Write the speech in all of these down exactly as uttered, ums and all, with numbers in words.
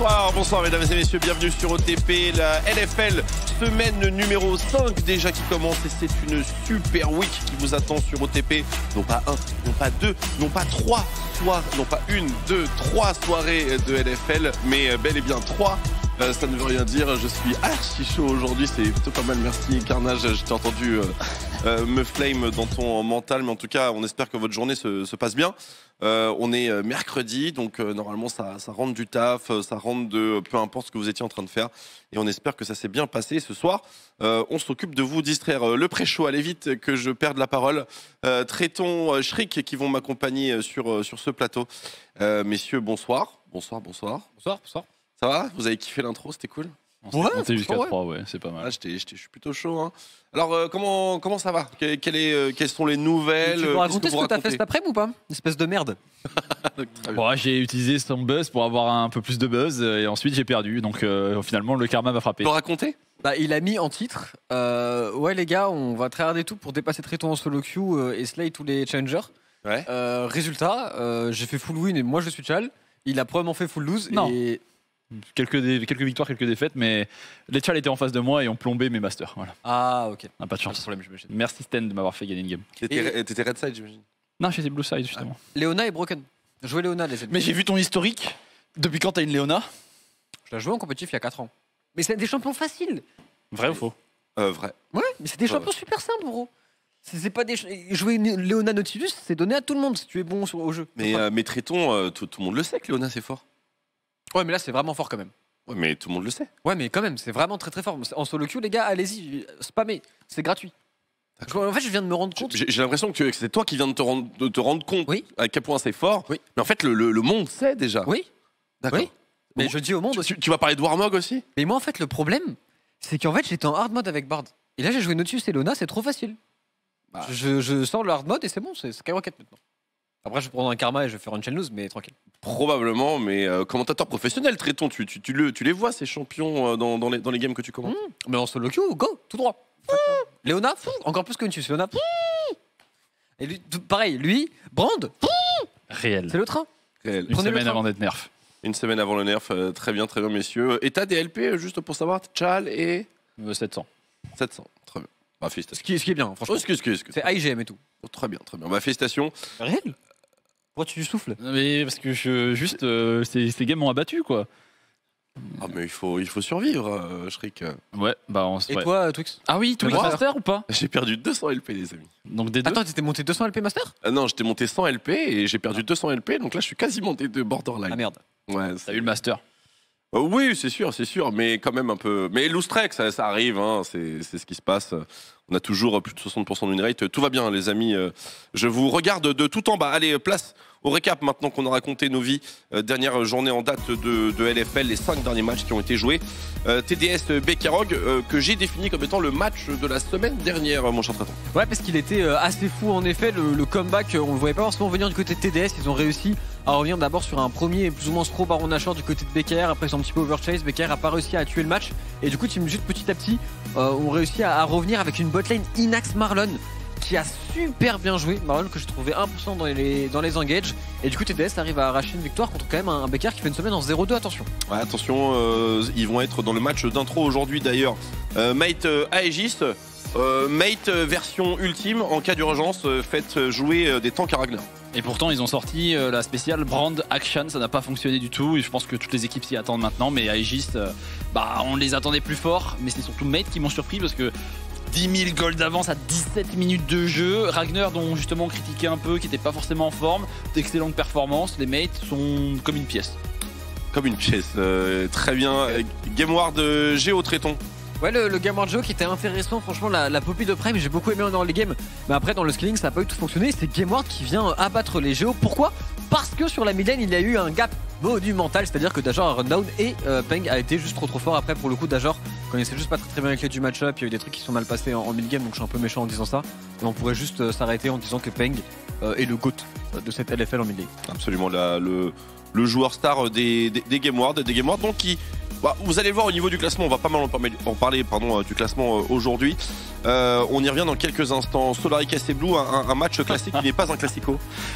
Bonsoir, bonsoir mesdames et messieurs, bienvenue sur O T P, la N F L semaine numéro cinq déjà qui commence et c'est une super week qui vous attend sur O T P. Non pas un, non pas deux, non pas trois soirs, non pas une, deux, trois soirées de N F L, mais bel et bien trois. Euh, ça ne veut rien dire, je suis archi chaud aujourd'hui, c'est plutôt pas mal, merci Carnage, je t'ai entendu euh, euh, me flame dans ton mental, mais en tout cas on espère que votre journée se, se passe bien. Euh, on est mercredi, donc euh, normalement ça, ça rentre du taf, ça rentre de peu importe ce que vous étiez en train de faire, et on espère que ça s'est bien passé ce soir. Euh, on s'occupe de vous distraire. Le pré-show, allez vite que je perde la parole. Euh, Traitons, euh, Shriek qui vont m'accompagner sur, sur ce plateau. Euh, messieurs, bonsoir. Bonsoir, bonsoir. Bonsoir, bonsoir. Ça va? Vous avez kiffé l'intro, c'était cool? On s'est monté jusqu'à trois, ouais, c'est pas mal. Ah, j'étais, j'étais, je suis plutôt chaud. Hein. Alors, euh, comment, comment ça va? Quelle, quelle est, euh, Quelles sont les nouvelles? Tu peux raconter ce que t'as fait cet après-midi ou pas? Une espèce de merde. Bon, j'ai utilisé son buzz pour avoir un peu plus de buzz et ensuite j'ai perdu. Donc euh, finalement, le karma m'a frappé. Tu peux raconter? Bah, il a mis en titre euh, ouais, les gars, on va tryharder tout pour dépasser Tréton en solo queue euh, et slay tous les challengers. Ouais. Euh, résultat, euh, j'ai fait full win et moi je suis Chal. Il a probablement fait full lose. Non. Et... Quelques, dé- quelques victoires, quelques défaites, mais les Chal étaient en face de moi et ont plombé mes masters. Voilà. Ah, ok. On n'a pas de Pas de chance. problème, j'imagine. Merci Sten de m'avoir fait gagner une game. T'étais, Et- t'étais red side, j'imagine. Non, j'étais blue side justement. Léona est broken. Jouez Léona, les amis. Mais j'ai vu ton historique. Depuis quand t'as une Léona? Je l'ai joué en compétitif il y a quatre ans. Mais c'est des champions faciles. Vrai ou faux? Euh, vrai. Ouais, mais c'est des Ouais, champions ouais. super simples, gros. C'est c'est pas des ch- jouer une Léona Nautilus, c'est donné à tout le monde si tu es bon sur, au jeu. Mais, euh, mais traitons, euh, tout, tout le monde le sait que Léona c'est fort. Ouais, mais là c'est vraiment fort quand même. Ouais, mais tout le monde le sait. Ouais, mais quand même, c'est vraiment très très fort. En solo queue, les gars, allez-y, spammez, c'est gratuit. Je- En fait, je viens de me rendre compte. J'ai, j'ai l'impression que c'est toi qui viens de te rendre, de te rendre compte Oui. à quel point c'est fort. Oui. Mais en fait, le, le, le monde sait déjà. Oui, D'accord. oui. Mais Bon. je dis au monde aussi. Tu, tu vas parler de Warmog aussi? Mais moi, en fait, le problème, c'est qu'en fait, j'étais en hard mode avec Bard. Et là, j'ai joué Nautilus et Léona, c'est trop facile. Bah. Je, je sors le hard mode et c'est bon, c'est Skyrocket maintenant. Après, je vais prendre un karma et je vais faire une chain lose, mais tranquille. Probablement, mais euh, commentateur professionnel, traitons, tu, tu, tu, le, tu les vois ces champions euh, dans, dans, les, dans les games que tu commentes? Mmh. Mais en solo queue, go, tout droit. Léona, fou, encore plus que Nautilus. Léona, fou. Et lui, tout- pareil, lui, Brand, fou, Réel. c'est le train. Réel. Une Prenez le semaine train. avant d'être nerf. Une semaine avant le nerf, euh, très bien, très bien, messieurs. Et t'as des L P, euh, juste pour savoir, Chal et Euh, sept cents. sept cents. Très bien. Bah, Ce félicitations. qui, ce qui est bien, Oh, franchement. excuse, excuse, excuse. C'est I G M et tout. Oh, très bien, très bien. Bah, félicitations. Réel? Pourquoi tu souffles? Mais parce que je, juste, euh, ces, ces games m'ont abattu quoi. Ah, mais il faut, il faut survivre, euh, Shriek. Ouais, bah on se. Et ouais. toi, Twix? Ah oui, Twix Master. Master ou pas? J'ai perdu deux cents L P, les amis. Donc des deux. Attends, t'étais monté deux cents L P Master? Ah non, j'étais monté cent L P et j'ai perdu deux cents L P, donc là, je suis quasiment des deux borderline. Ah merde. Ouais, T'as c'est- eu le Master. Euh, oui, c'est sûr, c'est sûr, mais quand même un peu. Mais loose track, ça, ça arrive, hein, c'est c'est ce qui se passe. On a toujours plus de soixante pour cent de win rate. Tout va bien, les amis. Euh, Je vous regarde de tout en bas. Allez, place au récap maintenant qu'on a raconté nos vies. Euh, dernière journée en date de, de L F L, les cinq derniers matchs qui ont été joués. Euh, T D S Bekarog, euh, que j'ai défini comme étant le match de la semaine dernière, mon cher Traton. Ouais, parce qu'il était euh, assez fou en effet. Le, le comeback, euh, on le voyait pas forcément venir du côté de T D S. Ils ont réussi à revenir d'abord sur un premier plus ou moins scro Baron Nashor du côté de B K R. Après, ils sont un petit peu overchase. B K R a pas réussi à tuer le match. Et du coup, Team juste petit à petit, euh, ont réussi à, à revenir avec une botlane Inax Marlon qui a super bien joué. Marlon que je trouvais un pour cent dans les, dans les engages. Et du coup, T D S arrive à arracher une victoire contre quand même un B K R qui fait une semaine en zéro deux. Attention. Ouais, attention, euh, ils vont être dans le match d'intro aujourd'hui d'ailleurs. Euh, Mate euh, Aegis, euh, Mate euh, version ultime, en cas d'urgence, euh, faites jouer euh, des tanks à Ragnar. Et pourtant, ils ont sorti euh, la spéciale Brand Action, ça n'a pas fonctionné du tout. Et je pense que toutes les équipes s'y attendent maintenant. Mais Aegis, euh, bah, on les attendait plus forts. Mais c'est surtout Mate qui m'ont surpris parce que dix mille gold d'avance à dix-sept minutes de jeu. Ragnar, dont justement on critiquait un peu, qui n'était pas forcément en forme, d'excellentes performances. Les Mates sont comme une pièce. Comme une pièce, euh, très bien. Euh, Game War de Géo Tréton. Ouais, le, le Game War Joe qui était intéressant, franchement, la, la Poppy de Prime, j'ai beaucoup aimé dans les games. Mais après, dans le scaling, ça n'a pas eu tout fonctionné. C'est Game Ward qui vient abattre les Géos. Pourquoi? Parce que sur la mid-lane, il y a eu un gap monumental, c'est-à-dire que Dajor a run down et euh, Peng a été juste trop trop fort. Après, pour le coup, Dajor, connaissais juste pas très, très bien les clés du match-up. Il y a eu des trucs qui sont mal passés en, en mid-game, donc je suis un peu méchant en disant ça. Et on pourrait juste euh, s'arrêter en disant que Peng euh, est le GOAT de cette L F L en mid-game. Absolument, la, le, le joueur star des, des, des Game Awards, des Game Awards, donc qui. Bah, vous allez voir au niveau du classement, on va pas mal en parler, en parler pardon, euh, du classement euh, aujourd'hui. Euh, on y revient dans quelques instants. Solari K C Blue, un, un match classique qui n'est pas un classico.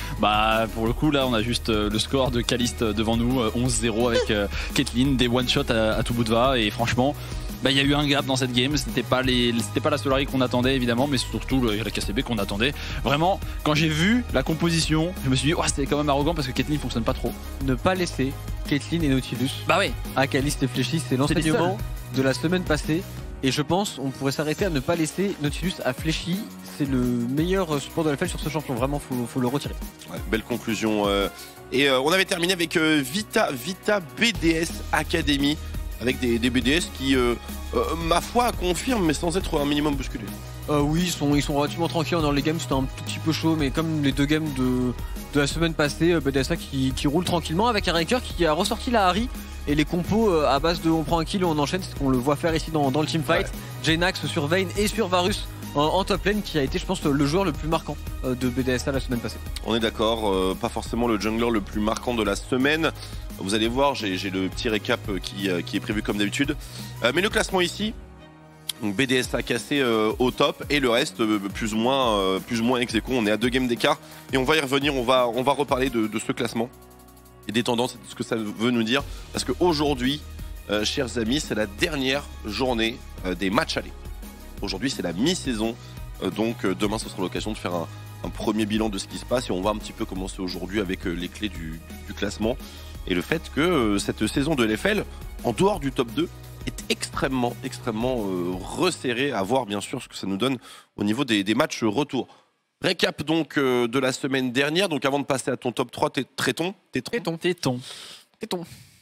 Bah pour le coup là on a juste euh, le score de Caliste devant nous, euh, onze zéro avec euh, Caitlyn, des one shot à, à tout bout de va et franchement bah il y a eu un gap dans cette game, c'était pas les c'était pas la Solari qu'on attendait évidemment, mais surtout le, la K C B qu'on attendait. Vraiment quand j'ai vu la composition, je me suis dit oh, c'était quand même arrogant parce que Caitlyn fonctionne pas trop. Ne pas laisser Caitlyn et Nautilus bah ouais à Caliste et Fléchis, c'est l'enseignement de la semaine passée. Et je pense on pourrait s'arrêter à ne pas laisser Nautilus à Fléchis. C'est le meilleur support de la F L sur ce champion. Vraiment, faut, faut le retirer. Ouais, belle conclusion. Euh, et euh, on avait terminé avec euh, Vita, Vita B D S Academy. Avec des, des B D S qui, euh, euh, ma foi, confirment, mais sans être un minimum bousculés. Euh, oui, ils sont, ils sont relativement tranquilles dans les games. C'était un tout petit peu chaud, mais comme les deux games de, de la semaine passée, B D S A qui, qui roule tranquillement avec un Raker qui a ressorti la Harry. Et les compos euh, à base de on prend un kill et on enchaîne, c'est ce qu'on le voit faire ici dans, dans le teamfight. Ouais. Jnax sur Vayne et sur Varus en, en top lane qui a été, je pense, le joueur le plus marquant euh, de B D S A la semaine passée. On est d'accord, euh, pas forcément le jungler le plus marquant de la semaine. Vous allez voir, j'ai, j'ai le petit récap qui, euh, qui est prévu comme d'habitude. Euh, mais le classement ici, donc B D S A cassé euh, au top et le reste euh, plus ou moins, euh, plus ou moins ex aequo. On est à deux games d'écart et on va y revenir, on va, on va reparler de, de ce classement et des tendances et de ce que ça veut nous dire. Parce qu'aujourd'hui, euh, chers amis, c'est la dernière journée euh, des matchs allés. Aujourd'hui, c'est la mi-saison. Euh, donc euh, demain, ce sera l'occasion de faire un, un premier bilan de ce qui se passe et on va un petit peu commencer aujourd'hui avec euh, les clés du, du classement. Et le fait que euh, cette saison de L F L, en dehors du top deux, est extrêmement, extrêmement euh, resserrée. À voir bien sûr ce que ça nous donne au niveau des, des matchs retour. Récap donc euh, de la semaine dernière. Donc avant de passer à ton top trois, t'es Téton. Téton. Téton. Téton.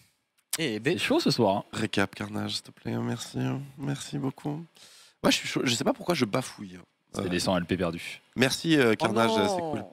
Et c'est chaud ce soir. Hein. Récap, Carnage, s'il te plaît. Merci. Merci beaucoup. Moi, je suis chaud. Je sais pas pourquoi je bafouille. C'est euh, les cent L P perdus. Merci, euh, Carnage. Oh c'est cool.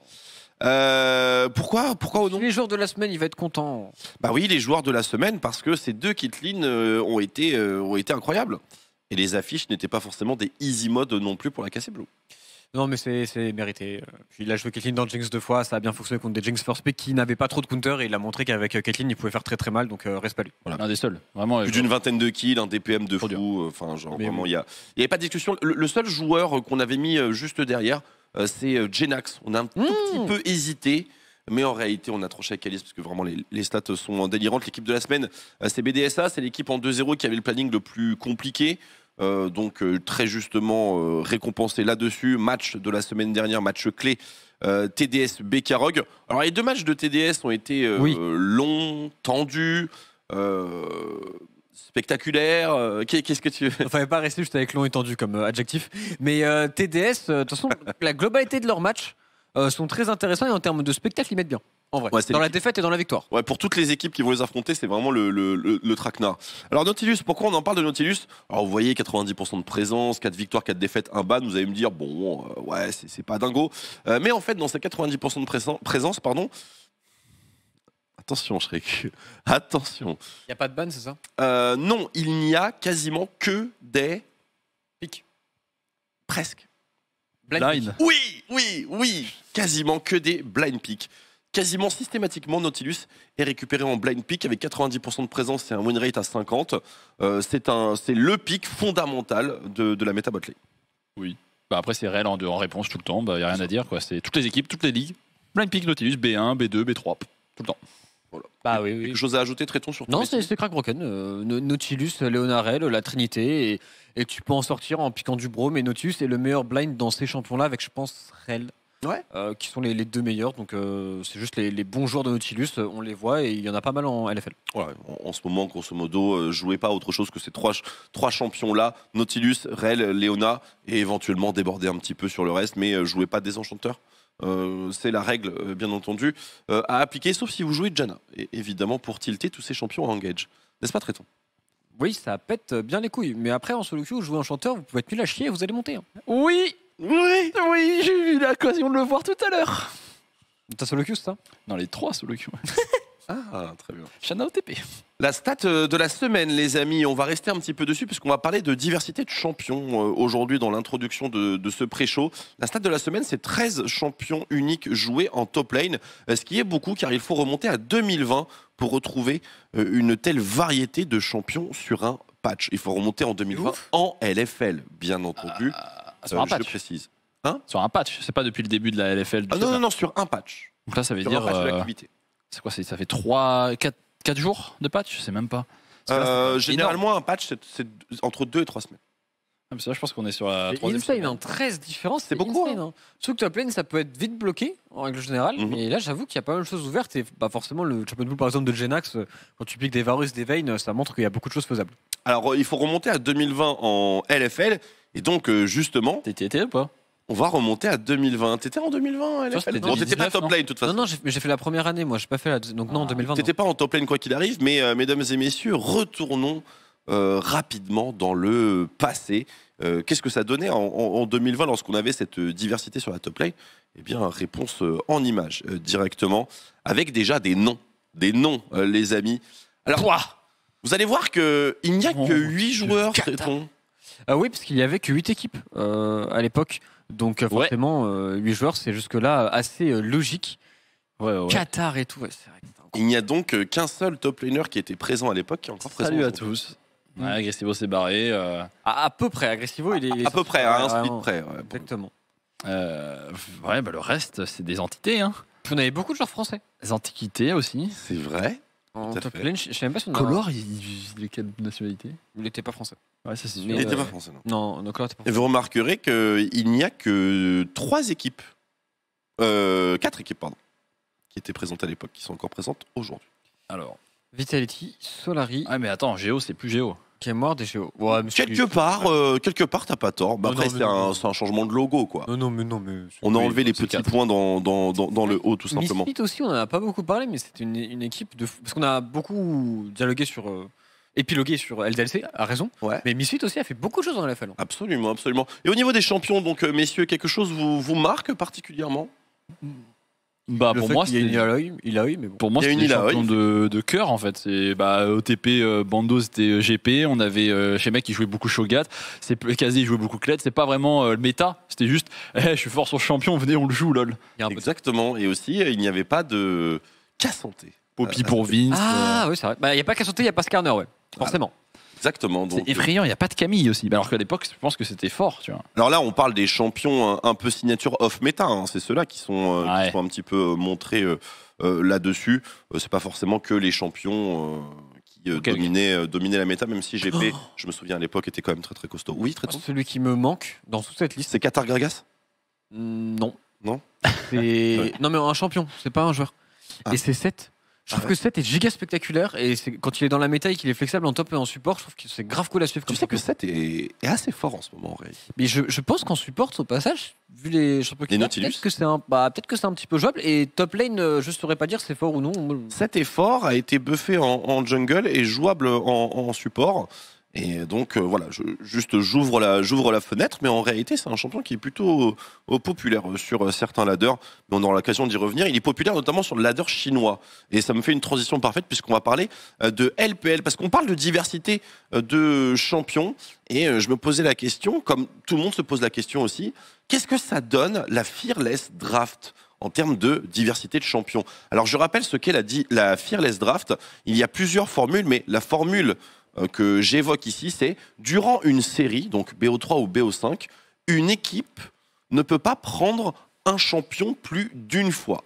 Euh, pourquoi, pourquoi au nom Les joueurs de la semaine, il va être content. Bah oui, les joueurs de la semaine, parce que ces deux Caitlyn euh, ont été, euh, ont été incroyables. Et les affiches n'étaient pas forcément des easy modes non plus pour la K C Blue. Non, mais c'est, c'est mérité. Puis il a joué Caitlyn dans Jinx deux fois, ça a bien fonctionné contre des Jinx first pick qui n'avaient pas trop de counter et il a montré qu'avec Caitlyn, il pouvait faire très très mal, donc euh, reste pas lui. Voilà. Un des seuls, vraiment. Plus d'une vingtaine de kills, un D P M de fou. Enfin, genre mais vraiment, il oui. y a, il y avait pas de discussion. Le, le seul joueur qu'on avait mis juste derrière, euh, c'est Jnax. On a un mmh. tout petit peu hésité. Mais en réalité, on a tranché avec Alice parce que vraiment les, les stats sont délirantes. L'équipe de la semaine, c'est B D S A, c'est l'équipe en deux zéro qui avait le planning le plus compliqué. Euh, donc euh, très justement euh, récompensé là-dessus. Match de la semaine dernière, match clé euh, T D S B K Rogue. Alors les deux matchs de T D S ont été euh, oui. longs, tendus, euh, spectaculaires. Euh, qu'est-ce que tu veux? Il ne fallait pas rester juste avec long et tendu comme euh, adjectif. Mais euh, T D S, de euh, toute façon, la globalité de leur match euh, sont très intéressants et en termes de spectacle, ils mettent bien. En vrai, ouais, dans la défaite et dans la victoire. Ouais, pour toutes les équipes qui vont les affronter, c'est vraiment le, le, le, le traquenard. Alors Nautilus, pourquoi on en parle de Nautilus? Alors vous voyez, quatre-vingt-dix pour cent de présence, quatre victoires, quatre défaites, un ban. Vous allez me dire, bon, euh, ouais, c'est pas dingo. Euh, mais en fait, dans ces quatre-vingt-dix pour cent de présence, présence pardon, attention, Shrek, attention. Il n'y a pas de ban, c'est ça? euh, Non, il n'y a quasiment que des pics. Presque. Blind, blind. Pick. Oui, oui, oui, quasiment que des blind picks. Quasiment systématiquement, Nautilus est récupéré en blind pick avec quatre-vingt-dix pour cent de présence et un win rate à cinquante. Euh, c'est le pick fondamental de, de la méta botlane. Oui. Bah après, c'est réel en, en réponse tout le temps. Il bah, n'y a rien à dire. C'est toutes les équipes, toutes les ligues. Blind pick Nautilus, B un, B deux, B trois, tout le temps. Voilà. Bah oui, oui. Quelque chose à ajouter, Tréton, sur Non, c'est Crack Broken. Euh, Nautilus, Léonarel, la Trinité. Et, et tu peux en sortir en piquant du Braum. Et Nautilus est le meilleur blind dans ces champions-là avec, je pense, Rel. Ouais. Euh, qui sont les, les deux meilleurs, donc euh, c'est juste les, les bons joueurs de Nautilus, on les voit et il y en a pas mal en L F L. Voilà, en, en ce moment, grosso modo, euh, jouez pas autre chose que ces trois, trois champions-là, Nautilus, Rel, Léona, et éventuellement déborder un petit peu sur le reste, mais euh, jouez pas des enchanteurs. Euh, c'est la règle, euh, bien entendu, euh, à appliquer, sauf si vous jouez Janna, et évidemment pour tilter tous ces champions à engage. N'est-ce pas, Tréton? Oui, ça pète bien les couilles, mais après en solo queue, vous jouez enchanteur, vous pouvez être nul à chier et vous allez monter. Hein. Oui. Oui, oui, j'ai eu l'occasion de le voir tout à l'heure. T'as solo queue, c'est ça? Dans les trois solo queue. Ah, très bien. Chana O T P. La stat de la semaine, les amis, on va rester un petit peu dessus puisqu'on va parler de diversité de champions aujourd'hui dans l'introduction de, de ce pré-show. La stat de la semaine, c'est treize champions uniques joués en top lane, ce qui est beaucoup car il faut remonter à deux mille vingt pour retrouver une telle variété de champions sur un patch. Il faut remonter en deux mille vingt Ouf. en L F L, bien entendu. Euh, sur Euh, un je patch. le précise. Sur un patch. C'est pas depuis le début de la L F L. du Ah non, tout. non, non, sur un patch. Donc là, ça veut Sur dire. un patch de euh, l'activité. c'est quoi c'est- Ça fait trois, quatre, quatre jours de patch. Je sais même pas. Parce que là, Euh, c'est généralement, un patch, c'est- c'est entre deux et trois semaines. Ah, mais ça, je pense qu'on est sur la C'est troisième insane, semaine. hein, treize différences, c'est beaucoup, insane. Hein. Surtout que top lane, ça peut être vite bloqué en règle générale. Mhm. Mais là, j'avoue qu'il y a pas mal de choses ouvertes. Et bah, forcément, le champion pool, par exemple, de Genax, euh, quand tu piques des Varus, des Vayne, ça montre qu'il y a beaucoup de choses faisables. Alors, euh, il faut remonter à deux mille vingt en L F L. Et donc, euh, justement, T'étais été ou pas on va remonter à deux mille vingt. T'étais en deux mille vingt en L F L? c'était Bon, t'étais pas deux mille dix-neuf, top non lane, de toute façon. Non, non, j'ai mais j'ai fait la première année, moi. J'ai pas fait la deuxième. Donc, non, en Ah, deux mille vingt. T'étais pas en top lane quoi qu'il arrive, mais euh, mesdames et messieurs, retournons euh, rapidement dans le passé. Euh, Qu'est-ce que ça donnait en, en- en deux mille vingt lorsqu'on avait cette euh, diversité sur la top lane? Eh bien, réponse euh, en images euh, directement, avec déjà des noms. Des noms, euh, les amis. Alors, vous allez voir qu'il n'y a Oh, que huit joueurs, Qatar. Tréton. Ah oui, parce qu'il y avait que huit équipes euh, à l'époque. Donc, euh, Ouais. forcément, euh, huit joueurs, c'est jusque-là assez euh, logique. Ouais, ouais. Qatar et tout, ouais, c'est vrai. que c'était Il n'y a donc euh, qu'un seul top laner qui était présent à l'époque, qui est encore présent. Salut à aujourd'hui. tous. Ouais, Agressivo s'est barré. euh, À, à peu près, Agressivo, il est. À peu près, à un Ouais, split vraiment. près. ouais. Exactement. euh, ouais, bah, le reste, c'est des entités. Hein. Puis on avait beaucoup de joueurs français. Des antiquités aussi. C'est vrai. En Tout à top fait. lane, je je sais même pas si on a. Color, il, il est quelle nationalité Il était pas français. Ouais, ça c'est sûr. Mais, Il n'était euh, pas français, non. Non, non, Color était pas Et français. vous remarquerez qu'il n'y a que trois équipes, euh, quatre équipes, pardon, qui étaient présentes à l'époque, qui sont encore présentes aujourd'hui. Alors. Vitality, Solari, Ah, mais attends, Géo, c'est plus Géo. Kmord et Geo. Ouais, mais c'est- Quelque part, euh, quelque part, t'as pas tort. Bah, Non, après, non, mais c'est non. un, c'est un changement de logo, quoi. Non, non, mais non, mais. On a Oui, enlevé les c'est petits quatre. points dans, dans, dans, dans le haut, tout simplement. Misfit aussi, on en a pas beaucoup parlé, mais c'était une, une équipe de fou. Parce qu'on a beaucoup dialogué sur. euh, épilogué sur L D L C, à raison. Ouais. Mais Misfit aussi a fait beaucoup de choses dans la F L. Absolument, absolument. Et au niveau des champions, donc, euh, messieurs, quelque chose vous, vous marque particulièrement? Bah, Le pour fait moi, qu'il y ait c'était- une Ilaoi, Ilaoi, mais bon. Pour moi, Il y a c'est une des Ilaoi. champions de, de cœur en fait. C'est bah, O T P, euh, Bando, c'était euh, G P. On avait euh, chez mec qui jouait beaucoup Shogat. C'est Kazi, il jouait beaucoup Kled. C'est pas vraiment euh, le méta. C'était juste, eh, je suis fort sur le champion. Venez, on le joue, lol. Il y a un peu de- Exactement. Et aussi, euh, il n'y avait pas de Cassanté. Poppy Euh, pour Vince. Ah, oui, c'est vrai. Bah, il n'y a pas qu'à sauter, il n'y a pas Skarner, ouais. Forcément. Exactement. euh, Donc, c'est effrayant. Il y a pas de Camille aussi. Bah, alors qu'à l'époque, je pense que c'était fort, tu vois. alors là, on parle des champions un, un peu signature off-méta. Hein. C'est ceux-là qui sont, euh, Ouais. qui sont un petit peu euh, montrés euh, euh, là-dessus. Euh, c'est pas forcément que les champions euh, qui euh, Ok, ok. dominaient, euh, dominaient la méta, même si G P, je me souviens à l'époque, était quand même très très costaud. Oui, très tôt. Celui qui me manque dans toute cette liste, C'est Qatar Gragas? mm, non. Non C'est. Ouais. Non, mais un champion, c'est pas un joueur. Ah. Et c'est sept. Je trouve Ah ouais. que sept est giga spectaculaire. Et c'est- quand il est dans la méta et qu'il est flexible en top et en support, je trouve que c'est grave cool à suivre. Tu Comme sais que champion. sept est, est assez fort en ce moment, en réalité. Mais je, je pense qu'en support, au passage, vu les champions qu'il Les a, Nautilus. peut-être que c'est un, bah, peut-être que c'est un petit peu jouable. Et top lane, euh, je saurais pas dire c'est fort ou non. Cet effort a été buffé en, en jungle et jouable en, en support. Et donc euh, voilà, je, juste j'ouvre la, j'ouvre la fenêtre, mais en réalité c'est un champion qui est plutôt euh, populaire sur euh, certains ladders, mais on aura l'occasion d'y revenir. Il est populaire notamment sur le ladder chinois. Et ça me fait une transition parfaite puisqu'on va parler euh, de L P L, parce qu'on parle de diversité euh, de champions. Et euh, je me posais la question, comme tout le monde se pose la question aussi, qu'est-ce que ça donne la Fearless Draft en termes de diversité de champions? Alors je rappelle ce qu'est la, di- la Fearless Draft. Il y a plusieurs formules, mais la formule euh, que j'évoque ici, c'est durant une série, donc B O trois ou B O cinq, une équipe ne peut pas prendre un champion plus d'une fois.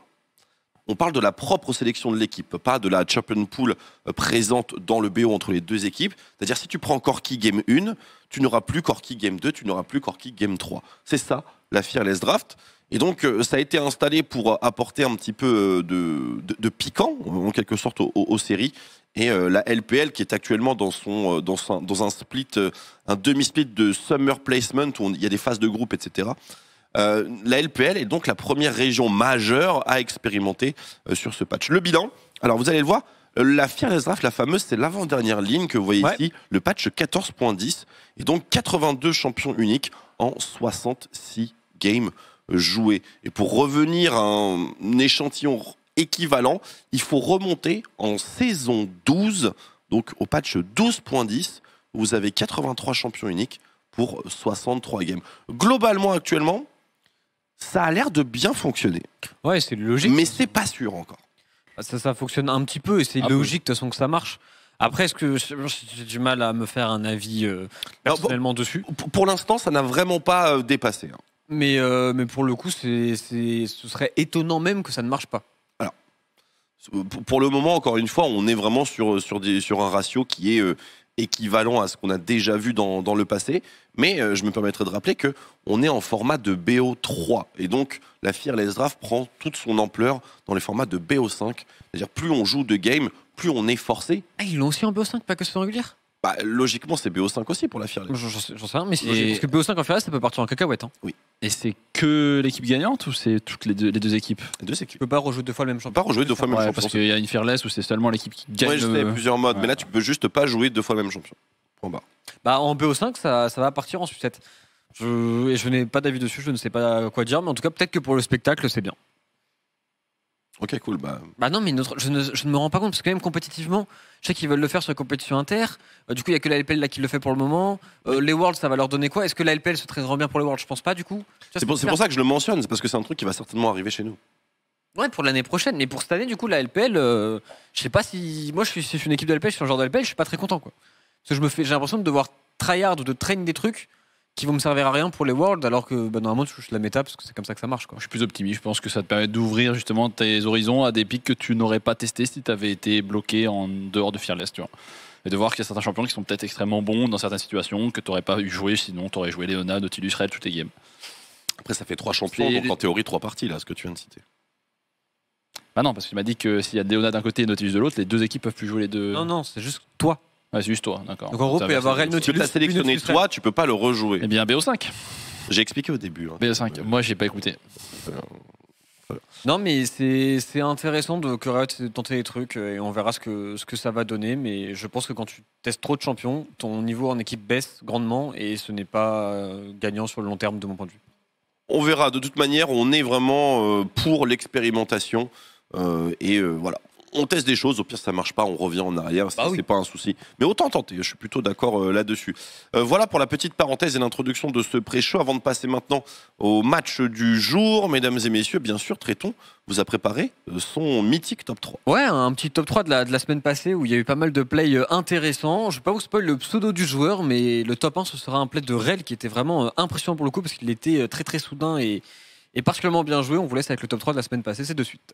On parle de la propre sélection de l'équipe, pas de la champion pool euh, présente dans le B O entre les deux équipes. C'est-à-dire si tu prends Corki Game un, tu n'auras plus Corki Game deux, tu n'auras plus Corki Game trois. C'est ça, la Fearless Draft. Et donc, euh, ça a été installé pour euh, apporter un petit peu euh, de, de, de piquant, en quelque sorte, aux, aux séries. Et euh, la L P L, qui est actuellement dans, son, euh, dans, son, dans un split, euh, un demi-split de Summer Placement, où on- il y a des phases de groupe, et cetera. Euh, la L P L est donc la première région majeure à expérimenter euh, sur ce patch. Le bilan, alors vous allez le voir, euh, la Fearless Draft, la fameuse, c'est l'avant-dernière ligne que vous voyez Ouais. ici, le patch quatorze point dix, et donc quatre-vingt-deux champions uniques en soixante-six games joués. Et pour revenir à un échantillon équivalent. Il faut remonter en saison douze, donc au patch douze point dix, vous avez quatre-vingt-trois champions uniques pour soixante-trois games. Globalement, actuellement, ça a l'air de bien fonctionner. Ouais, c'est logique. Mais c'est pas sûr encore. Ça, ça fonctionne un petit peu et c'est Ah, logique de toute façon que ça marche. Après, est-ce que j'ai du mal à me faire un avis euh, personnellement Alors, dessus Pour, pour l'instant, ça n'a vraiment pas euh, dépassé. Hein. mais, euh, mais pour le coup, c'est, c'est, ce serait étonnant même que ça ne marche pas. Pour, pour le moment, encore une fois, on est vraiment sur, sur, des, sur un ratio qui est euh, équivalent à ce qu'on a déjà vu dans, dans le passé. Mais euh, je me permettrai de rappeler qu'on est en format de B O trois. Et donc, la Fearless Draft prend toute son ampleur dans les formats de B O cinq. C'est-à-dire, plus on joue de game, plus on est forcé. Ah, ils l'ont aussi en B O cinq, pas que sur régulière Bah, logiquement, c'est B O cinq aussi pour la Fearless. J'en sais, j'en sais rien, mais c'est, Et- parce que B O cinq en Fearless, ça peut partir en cacahuète. Hein. Et c'est que l'équipe gagnante ou c'est toutes les deux, les deux équipes? Les deux Tu équipes. peux pas rejouer deux fois le même Tu peux champion. pas rejouer deux fois le même Ouais, champion. parce qu'il y a une Fearless où c'est seulement l'équipe qui gagne. Ouais, je sais, il y a le- plusieurs modes. Ouais. Mais là, tu peux juste pas jouer deux fois le même champion. Point barre. Bah, en B O cinq, ça, ça va partir en sucette. Je, et je n'ai pas d'avis dessus, je ne sais pas quoi dire, mais en tout cas, peut-être que pour le spectacle, c'est bien. Ok, cool. Bah, Bah non, mais notre, je, ne, je ne me rends pas compte, parce que quand même, compétitivement, je sais qu'ils veulent le faire sur la compétition inter. Euh, du coup, il n'y a que la L P L là qui le fait pour le moment. Euh, les Worlds, ça va leur donner quoi? Est-ce que la L P L se traitera bien pour les Worlds? Je pense pas, du coup. Tu vois, c'est pour, c'est pour ça que je le mentionne. C'est parce que c'est un truc qui va certainement arriver chez nous. Ouais, pour l'année prochaine. Mais pour cette année, du coup, la L P L, euh, je sais pas si. Moi, je suis, si je suis une équipe de L P L, je suis un genre de L P L, je suis pas très content, quoi. Parce que je me fais, j'ai l'impression de devoir tryhard ou de train des trucs qui vont me servir à rien pour les Worlds, alors que bah, normalement, tu touches la méta, parce que c'est comme ça que ça marche, quoi. Je suis plus optimiste. Je pense que ça te permet d'ouvrir justement tes horizons à des pics que tu n'aurais pas testé si tu avais été bloqué en dehors de Fearless. Tu vois. Et de voir qu'il y a certains champions qui sont peut-être extrêmement bons dans certaines situations que tu n'aurais pas eu jouer sinon tu aurais joué Leona, Nautilus, Red, toutes tes games. Après, ça fait trois champions, C'est- donc en théorie, trois parties, là, ce que tu viens de citer. Bah non, parce que tu m'as dit que s'il y a Leona d'un côté et Nautilus de l'autre, les deux équipes peuvent plus jouer les deux. Non, non, c'est juste toi. Ouais, c'est juste toi, d'accord. Donc en gros, Ça il peut y va, avoir ça va. Red Si tu Nautilus. l'as sélectionné Nautilus, toi, tu peux pas le rejouer. Eh bien, B O cinq. J'ai expliqué au début. hein. B O cinq. Moi, j'ai pas écouté. Non, mais c'est c'est intéressant de que Riot ait tenté des trucs euh, et on verra ce que, ce que ça va donner. Mais je pense que quand tu testes trop de champions, ton niveau en équipe baisse grandement et ce n'est pas euh, gagnant sur le long terme de mon point de vue. On verra. De toute manière, on est vraiment euh, pour l'expérimentation. euh, et euh, voilà. On teste des choses, au pire ça marche pas, on revient en arrière, ça, Bah oui. c'est pas un souci. Mais autant tenter, je suis plutôt d'accord euh, là-dessus. Euh, voilà pour la petite parenthèse et l'introduction de ce pré-show. Avant de passer maintenant au match du jour, mesdames et messieurs, bien sûr, Tréton vous a préparé euh, son mythique top trois. Ouais, un petit top trois de la, de la semaine passée où il y a eu pas mal de plays euh, intéressants. Je vais pas vous spoil le pseudo du joueur, mais le top un, ce sera un play de Rel qui était vraiment euh, impressionnant pour le coup parce qu'il était euh, très très soudain et, et particulièrement bien joué. On vous laisse avec le top trois de la semaine passée, c'est de suite.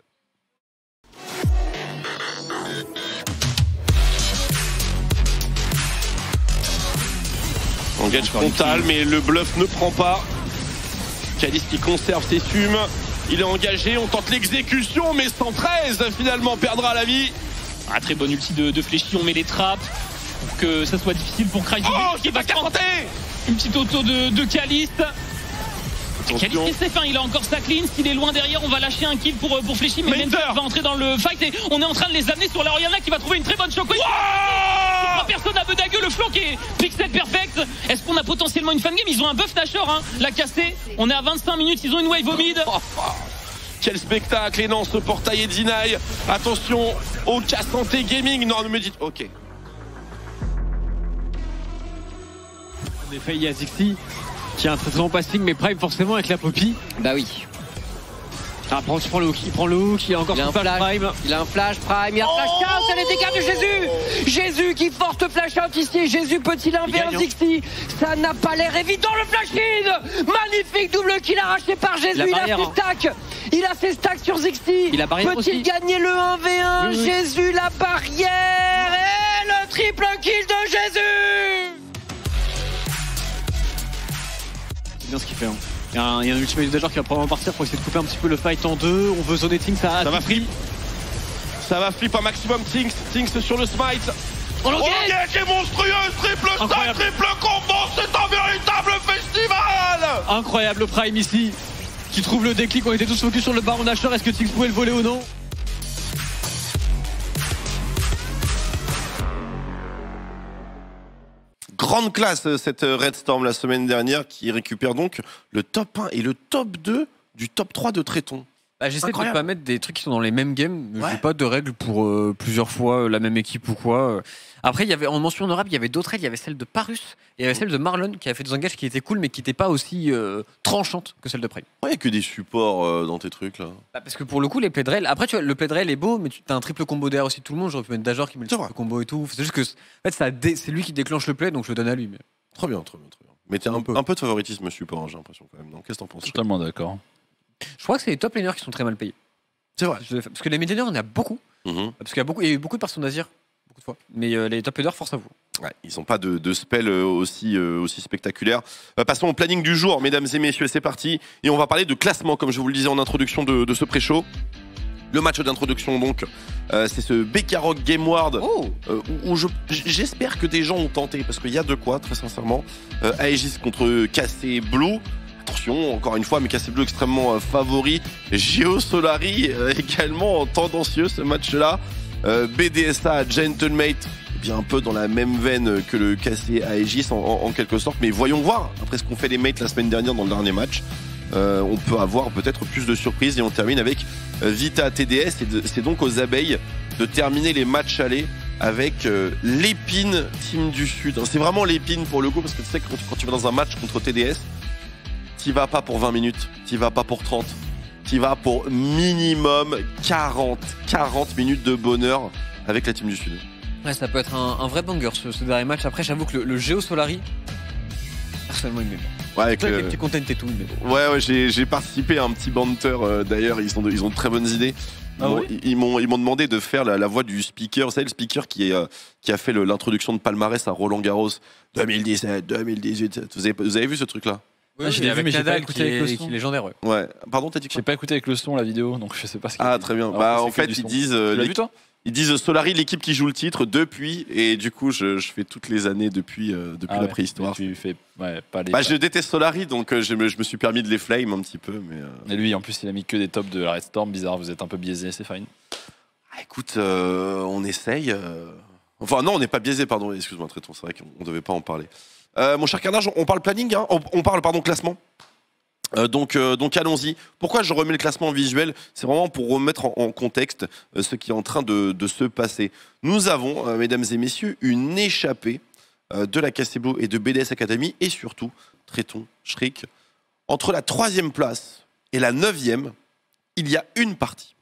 Engage frontal, mais le bluff ne prend pas. Calice qui conserve ses fumes. Il est engagé, on tente l'exécution, mais cent treize finalement perdra la vie. Un très bon ulti de, de Fléchi, on met les trappes pour que ça soit difficile pour Crysis. Oh, qui c'est va pas capoté. Une petite auto de, de Caliste. Caliste Attention. est safe, hein, il a encore sa clean. S'il est loin derrière, on va lâcher un kill pour, pour Fléchi. Mais Menter. Menter va entrer dans le fight et on est en train de les amener sur la Oriana qui va trouver une très bonne shockwave. Trois personnes à Bedague, le flanc qui est pixel perfect. Est-ce qu'on a potentiellement une fan game? Ils ont un buff Nashor, hein, la cassé. On est à vingt-cinq minutes, ils ont une wave au mid. Oh, oh. Quel spectacle! Et non, ce portail est deny. Attention au cas santé gaming. Non, ne me dites. Ok. En effet, il y a Zixi qui a un très très bon passing, mais Prime forcément avec la Poppy. Bah oui. Ah, prends, tu prends le hook, il prend le hook, il a encore Il a son un flash flash. Prime. Il a un flash prime, il a un flash out, c'est les dégâts de Jésus. Jésus qui force flash out ici. Jésus peut-il un Il v un gagne, hein. Zixi? Ça n'a pas l'air évident le flash in. Magnifique double kill arraché par Jésus. La Il a barrière, ses hein. stacks. Il a ses stacks sur Zixi. Il a barrière Peut-il aussi. gagner le un v un? Oui, oui. Jésus la barrière et le triple kill de Jésus. C'est bien ce qu'il fait. Hein. Il y a un, il y a un ultimate Dagger qui va probablement partir pour essayer de couper un petit peu le fight en deux. On veut zoner Ting, ça. Ça va flip. Ça va flip un maximum. Tinks. Tinks sur le smite. On l'engage. Engage est monstrueuse. Triple stack, Incroyable. triple combo. C'est un véritable festival. Incroyable Prime ici, qui trouve le déclic. On était tous focus sur le Baron Nashor. Est-ce que Ting pouvait le voler ou non? Grande classe euh, cette euh, Red Storm la semaine dernière qui récupère donc le top un et le top deux du top trois de Tréton. Bah, j'essaie de Incroyable. pas mettre des trucs qui sont dans les mêmes games. Ouais. J'ai pas de règles pour euh, plusieurs fois euh, la même équipe ou quoi. Euh. Après, il y avait en mention honorable, il y avait d'autres règles. Il y avait celle de Parus et il y avait celle de Marlon qui avait fait des engages qui étaient cool, mais qui n'étaient pas aussi euh, tranchantes que celle de Prey. Il n'y a que des supports euh, dans tes trucs là. Bah, parce que pour le coup, les play de rail. Après, tu vois, le play de rail est beau, mais tu as un triple combo derrière aussi tout le monde. J'aurais pu mettre Dajor qui met le C'est triple vrai. combo et tout. C'est juste que en fait, ça dé- c'est lui qui déclenche le play, donc je le donne à lui. Mais... Très bien, très bien, très bien. Mais t'as un, Un peu. un peu de favoritisme support, hein, j'ai l'impression quand même. Non, qu'est-ce que t'en penses? Totalement d'accord. Je crois que c'est les top laners qui sont très mal payés. C'est vrai. Je- Parce que les mid laners, on a beaucoup. Mhm. Parce qu'il y a beaucoup, il y a eu beaucoup de personnes d'Azir, beaucoup de fois. Mais euh, les top laners, force à vous. Ouais, ils n'ont pas de, de spell euh, aussi, euh, aussi spectaculaire. Euh, passons au planning du jour, mesdames et messieurs, c'est parti. Et on va parler de classement, comme je vous le disais en introduction de, de ce pré-show. Le match d'introduction, donc, euh, c'est ce Bekarok Game Ward, Oh euh, où, où je- j'espère que des gens ont tenté, parce qu'il y a de quoi, très sincèrement. Euh, Aegis contre K C Blue. Attention, encore une fois, mais K C Blue extrêmement euh, favori. Geo Solari euh, également tendancieux ce match-là. Euh, B D S A Gentlemate, eh bien un peu dans la même veine que le K C Aegis en, en, en quelque sorte. Mais voyons voir, après ce qu'on fait les mates la semaine dernière dans le dernier match, euh, on peut avoir peut-être plus de surprises. Et on termine avec euh, Vita T D S. Et de- c'est donc aux abeilles de terminer les matchs allés avec euh, l'épine Team du Sud. C'est vraiment l'épine pour le coup, parce que tu sais que quand, quand tu vas dans un match contre T D S, t'y vas pas pour vingt minutes, t'y vas pas pour trente, t'y vas pour minimum quarante, quarante minutes de bonheur avec la Team du Sud. Ouais, ça peut être un, un vrai banger ce, ce dernier match. Après, j'avoue que le, le Geo Solari, personnellement, il m'aime. Ouais, avec Avec le- les petits content et tout, il m'aime. ouais, ouais, j'ai, j'ai participé à un petit banter euh, d'ailleurs, ils, sont de- ils ont de très bonnes idées. Ils Ah m'ont- oui ils, ils m'ont, ils m'ont demandé de faire la, la voix du speaker, vous savez, le speaker qui, est, euh, qui a fait le- l'introduction de Palmarès à Roland Garros deux mille dix-sept, deux mille dix-huit. Vous avez, vous avez vu ce truc-là? Oui, Ah, je l'ai vu, avec mais j'ai pas Nadal écouté qui avec est, le qui son. est légendaire. Ouais. Ouais. Pardon, t'as dit J'ai quoi? pas écouté avec le son la vidéo, donc je sais pas ce qu'il Ah, a dit. très bien. Alors Bah, que en c'est que fait, du ils son. disent, euh, Tu l'as les- vu toi? ils disent Solari, l'équipe qui joue le titre depuis, et du coup, je, je fais toutes les années depuis, euh, depuis Ah la ouais, préhistoire. mais Tu fais ouais, pas les. Bah, je déteste Solari, donc euh, je, me, je me suis permis de les flame un petit peu, mais. euh, Et lui, en plus, il a mis que des tops de la Red Storm. Bizarre, vous êtes un peu biaisé, c'est fine. Ah, écoute, euh, on essaye. euh, Enfin, non, on n'est pas biaisé, pardon. Excuse-moi, Tréton, c'est vrai qu'on ne devait pas en parler. Euh, mon cher Carnage, on parle planning, hein, on, on parle, pardon, classement. Euh, donc, euh, donc allons-y. Pourquoi je remets le classement visuel? C'est vraiment pour remettre en, en contexte euh, ce qui est en train de, de se passer. Nous avons, euh, mesdames et messieurs, une échappée euh, de la K C Blue et de B D S Academy, et surtout, Tréton, Shriek, entre la troisième place et la neuvième, il y a une partie.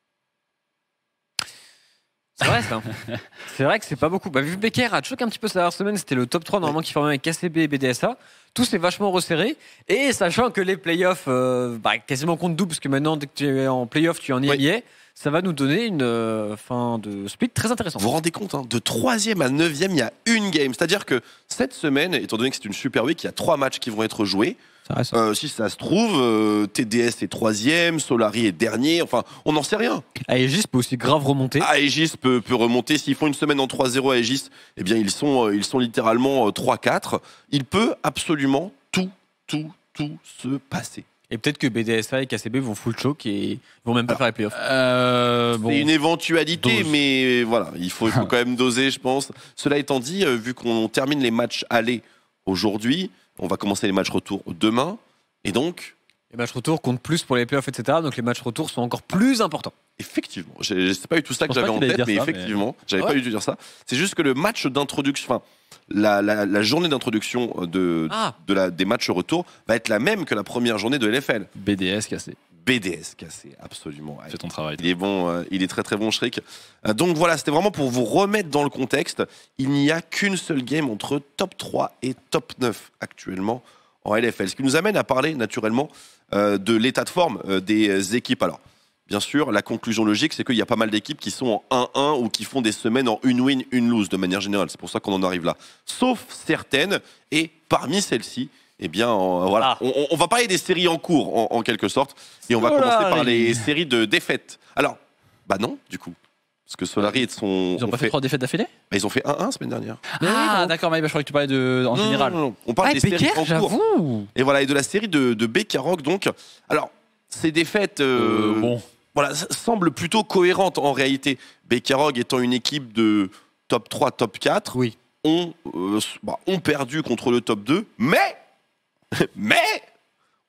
C'est vrai, ça. C'est vrai que c'est pas beaucoup. Bah, vu que Becker a choqué un petit peu sa dernière semaine, c'était le top trois normalement qui formait avec K C B et B D S A. Tout s'est vachement resserré. Et sachant que les playoffs, euh, bah, quasiment compte double, parce que maintenant, dès que tu es en playoff, tu es en I M I A, ça va nous donner une euh, fin de split très intéressante. Vous vous rendez compte, hein, de troisième à neuvième, il y a une game. C'est-à-dire que cette semaine, étant donné que c'est une Super Week, il y a trois matchs qui vont être joués. Ça reste. Euh, si ça se trouve, euh, T D S est troisième, Solari est dernier, enfin, on n'en sait rien. Aegis peut aussi grave remonter. Aegis peut, peut remonter. S'ils font une semaine en trois zéro Aegis, eh bien, ils sont, euh, ils sont littéralement euh, trois quatre. Il peut absolument tout, tout, tout se passer. Et peut-être que B D S A et K C B vont full choke et vont même pas Alors, faire les playoffs. Euh, bon. C'est une éventualité, dose. mais voilà, il faut, il faut quand même doser, je pense. Cela étant dit, euh, vu qu'on termine les matchs allés aujourd'hui, on va commencer les matchs retour demain, et donc, Les matchs retour comptent plus pour les playoffs, et cetera. Donc les matchs retour sont encore plus importants. effectivement, j'ai- c'est pas eu tout ça Je que pense j'avais pas en qu'il allait tête, dire mais ça, mais- effectivement, j'avais Ah pas ouais. eu dû dire ça. C'est juste que le match d'introduction, enfin, la, la, la journée d'introduction de, Ah de la, des matchs retour va être la même que la première journée de L F L. B D S cassé. B D S cassé, absolument. Fais ton travail. Il est bon, euh, il est très très bon, Shriek. Euh, donc voilà, c'était vraiment pour vous remettre dans le contexte. Il n'y a qu'une seule game entre top trois et top neuf actuellement en L F L. Ce qui nous amène à parler naturellement euh, de l'état de forme euh, des équipes. Alors, bien sûr, la conclusion logique, c'est qu'il y a pas mal d'équipes qui sont en un un ou qui font des semaines en une win, une lose de manière générale. C'est pour ça qu'on en arrive là. Sauf certaines, et parmi celles-ci, eh bien, en- voilà. Ah. On, on- on va parler des séries en cours, en, en quelque sorte. Et on va Solari. commencer par les séries de défaites. Alors, bah non, du coup. Parce que Solari et son. Ils ont ont pas fait trois défaites d'affilée? bah, ils ont fait un un semaine dernière. Ah, d'accord, mais je croyais que tu parlais de, en Non, général. non, non, non. On parle Ah, des séries Becker, en cours. j'avoue. Et voilà, et de la série de, de Bekarok, donc. Alors, ces défaites. euh, Euh, bon. Voilà, ça semble plutôt cohérente en réalité. Bekarok étant une équipe de top trois, top quatre, Oui. ont, euh, bah, ont perdu contre le top deux, mais. Mais.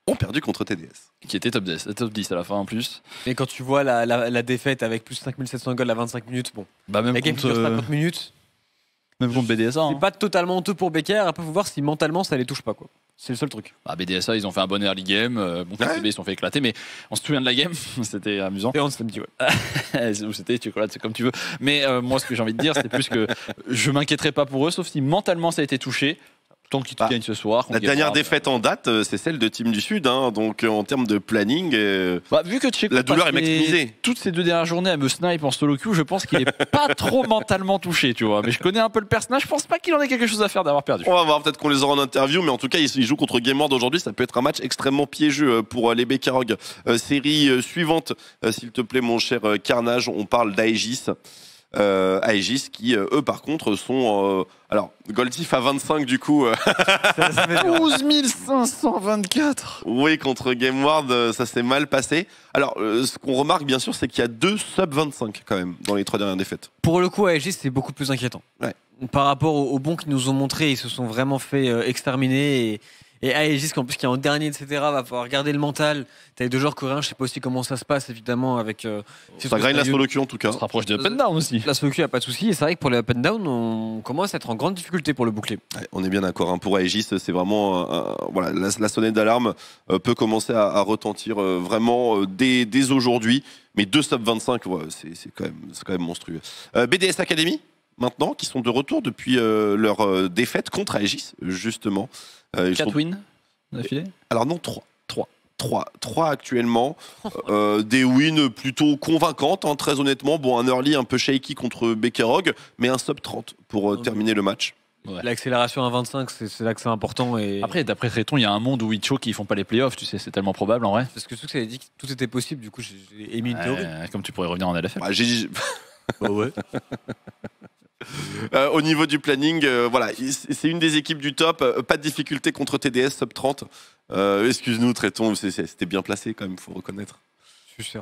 ont perdu contre T D S. Qui était top dix, top dix à la fin en plus. Et quand tu vois la, la, la défaite avec plus cinq mille sept cents gold à vingt-cinq minutes, bon. Bah même La game contre, dure euh, cinquante minutes. même contre B D S A. C'est Hein. pas totalement honteux pour Becker. Après, faut voir si mentalement ça les touche pas, quoi. C'est le seul truc. Bah, B D S A, ils ont fait un bon early game. Euh, bon, K C B, Ouais. ils se sont fait éclater, mais on se souvient de la game. C'était amusant. Et on se dit, ouais. Ou c'était chocolat, c'est comme tu veux. Mais euh, moi, ce que j'ai envie de dire, c'est plus que je m'inquiéterais pas pour eux, sauf si mentalement ça a été touché. Tant qu'ils te Bah, gagnent ce soir. La dernière défaite en date, euh, c'est celle de Team du Sud. Hein, donc euh, en termes de planning, euh, Bah, vu que Tcheko la douleur est passe les- maximisée. toutes ces deux dernières journées à me snipe en solo queue, je pense qu'il est pas trop mentalement touché, tu vois. Mais je connais un peu le personnage, je pense pas qu'il en ait quelque chose à faire d'avoir perdu. On va voir, peut-être qu'on les aura en interview, mais en tout cas, ils, ils jouent contre Game World aujourd'hui. Ça peut être un match extrêmement piégeux euh, pour euh, les Bekarog. Euh, série euh, suivante, euh, s'il te plaît, mon cher euh, Carnage, on parle d'Aegis. Euh, Aegis qui, euh, eux, par contre, sont. Euh, alors, Goldif à vingt-cinq, du coup. euh, douze mille cinq cent vingt-quatre. oui, contre Game World, euh, ça s'est mal passé. Alors, euh, ce qu'on remarque, bien sûr, c'est qu'il y a deux sub vingt-cinq, quand même, dans les trois dernières défaites. Pour le coup, A E G, c'est beaucoup plus inquiétant. Ouais. Par rapport aux, aux bons qu'ils nous ont montrés, ils se sont vraiment fait euh, exterminer. Et, et A E G, qu'en plus, qui est en dernier, et cetera, va falloir garder le mental. T'as les deux joueurs coréens, je sais pas aussi comment ça se passe, évidemment, avec. Euh, Ça grind la solo queue, en tout cas. On se rapproche de Up and Down aussi. La solo queue, y a pas de souci. Et c'est vrai que pour les up and down, on commence à être en grande difficulté pour le boucler. Ouais, on est bien d'accord. Hein. Pour Aegis, c'est vraiment. euh, euh, voilà, la, la sonnette d'alarme euh, peut commencer à, à retentir euh, vraiment euh, dès, dès aujourd'hui. Mais deux sub vingt-cinq, ouais, c'est c'est quand, même- c'est quand même monstrueux. Euh, B D S Academy, maintenant, qui sont de retour depuis euh, leur euh, défaite contre Aegis, justement. Euh, ils quatre sont- wins d'affilée. Alors non, trois. Trois. Trois. Trois actuellement. Euh, des wins plutôt convaincantes, hein, très honnêtement. Bon, un early un peu shaky contre Bekerog, mais un sub trente pour euh, Oh, terminer le match. Ouais. L'accélération à vingt-cinq, c'est c'est là que c'est important. Et... Après, d'après Tréton, il y a un monde où ils choquent, ils font pas les playoffs, tu sais, c'est tellement probable en vrai. Parce que tout ça avait dit que tout était possible, du coup, j'ai j'ai émis une théorie. Euh, comme tu pourrais revenir en L F L. Bah, j'ai- Bah ouais. Euh, au niveau du planning, euh, voilà, c'est c'est une des équipes du top. Euh, pas de difficulté contre T D S sub trente. Euh, Excuse-nous, Tréton, c'est- c'est- c'était bien placé quand même, faut reconnaître. Je suis sûr.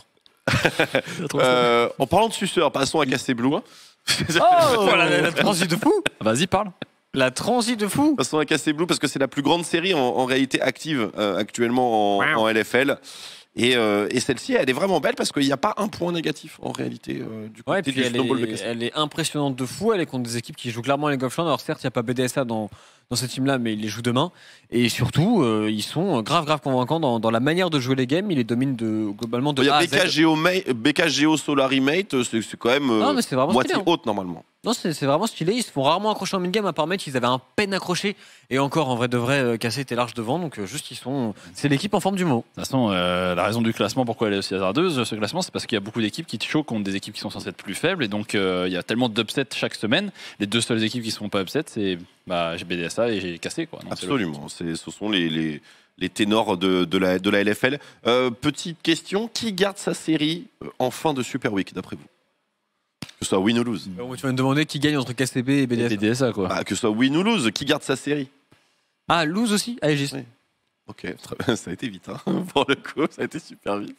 Euh, en parlant de suceur, passons à Cassé Blue. Oh la, la, la transi de fou. Vas-y, parle. La transi de fou. Passons à Cassé Blue parce que c'est la plus grande série en, en réalité active euh, actuellement en, en L F L. Et, euh, et celle-ci, elle est vraiment belle parce qu'il n'y a pas un point négatif en réalité euh, du Ouais, côté puis du elle snowball de est, Cassé. elle est impressionnante de fou. Elle est contre des équipes qui jouent clairement les Golfland. Alors certes, il n'y a pas B D S A dans, dans cette team-là, mais ils les jouent demain. Et surtout, euh, ils sont grave, grave convaincants dans, dans la manière de jouer les games. Ils les dominent de, globalement de Il y A a à Z. B K Geo, Ma- B K Geo Solari Mate, c'est c'est quand même euh, Non, mais c'est vraiment moitié stylé, hein. haute normalement. Non, c'est c'est vraiment stylé. Ils se font rarement accrocher en mid-game. À part match, ils avaient un peine accroché. Et encore, en vrai de vrai, euh, Cassé était large devant. Donc, euh, juste, ils sont. C'est l'équipe en forme du moment. De toute façon, euh, la raison du classement, pourquoi elle est aussi hasardeuse, ce classement, c'est parce qu'il y a beaucoup d'équipes qui choquent contre des équipes qui sont censées être plus faibles. Et donc, euh, il y a tellement d'upsets chaque semaine. Les deux seules équipes qui ne sont pas upset, c'est bah, j'ai B D S A et j'ai Cassé. Quoi. Donc, c'est Absolument, c'est- ce sont les, les, les ténors de, de, la, de la L F L. Euh, petite question, qui garde sa série euh, en fin de Super Week d'après vous? Que ce soit win ou lose. Euh, tu vas me demander qui gagne entre K C B et B D le S A. B D S A, quoi. Bah, que ce soit win ou lose, qui garde sa série? Ah, lose aussi. Aegis. Oui. Ok, très bien, ça a été vite, hein, pour le coup, ça a été super vite.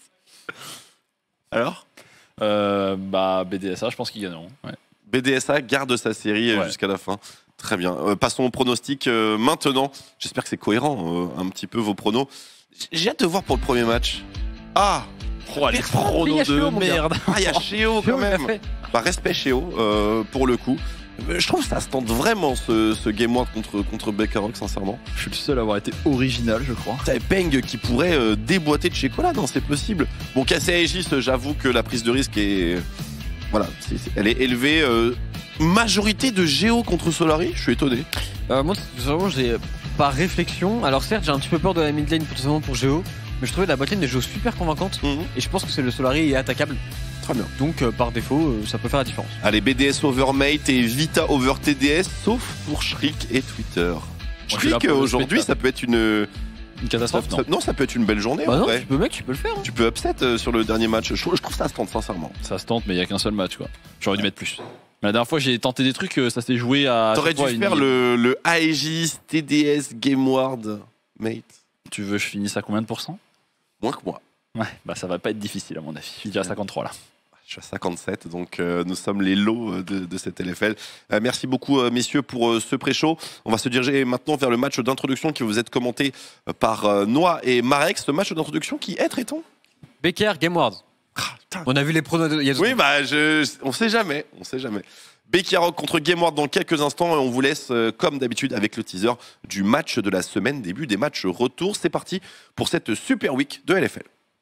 Alors Euh, bah, B D S A, je pense qu'ils gagneront. Ouais. B D S A garde sa série euh, Ouais. jusqu'à la fin. Très bien. Euh, passons au pronostic euh, maintenant. J'espère que c'est cohérent, euh, un petit peu vos pronos. J- J'ai hâte de voir pour le premier match. Ah Oh, les Il y pronos a de Chéo, mon gars. merde. Ah, il y a Chéo quand Il l'a même. fait. Bah, respect Chéo euh, pour le coup. Euh, Je trouve que ça se tente vraiment ce, ce Game World contre, contre Bekarok, sincèrement. Je suis le seul à avoir été original, je crois. T'as Peng qui pourrait euh, déboîter de chocolat, non, c'est possible. Bon, Cassé Aegis, j'avoue que la prise de risque est. Voilà, c'est- c'est- elle est élevée. euh, Majorité de Géo contre Solari, je suis étonné. Euh, moi, vraiment, j'ai par réflexion. Alors, certes, j'ai un petit peu peur de la mid lane, potentiellement pour Géo. Mais je trouvais la bot lane des jeux super convaincante. Mhm. Et je pense que c'est le Solari est attaquable. Très bien. Donc, euh, par défaut, euh, ça peut faire la différence. Allez, B D S over Mate et Vita over T D S, sauf pour Shriek et Twitter. je suis là Shriek, pour le aujourd'hui, spectacle. ça peut être une. Une catastrophe, non. ça- non, ça peut être une belle journée. Bah en non, vrai. tu peux, mec, tu peux le faire. hein. Tu peux upset euh, sur le dernier match. Je, je trouve que ça se tente, sincèrement. Ça se tente, mais il n'y a qu'un seul match, quoi. J'aurais dû mettre plus. Mais la dernière fois, j'ai tenté des trucs, euh, ça s'est joué à. T'aurais chaque dû fois une- faire le, le Aegis T D S Game Ward, mate. Tu veux que je finisse à combien de pourcents? Moins que moi. Ouais, bah ça va pas être difficile, à mon avis. Je dirais cinquante-trois là. Je suis à cinquante-sept, donc euh, nous sommes les lots de, de cette L F L. Euh, merci beaucoup, euh, messieurs, pour euh, ce pré-show. On va se diriger maintenant vers le match d'introduction qui vous est commenté euh, par euh, Noah et Marek. Ce match d'introduction qui est, Tréton? Becker, Game Wars. Ah, on a vu les pronos. De... Il y a oui, bah, je... on sait jamais. On sait jamais. Bekarok contre Game Wars dans quelques instants et on vous laisse, euh, comme d'habitude, avec le teaser du match de la semaine, début des matchs retour. C'est parti pour cette Super Week de L F L.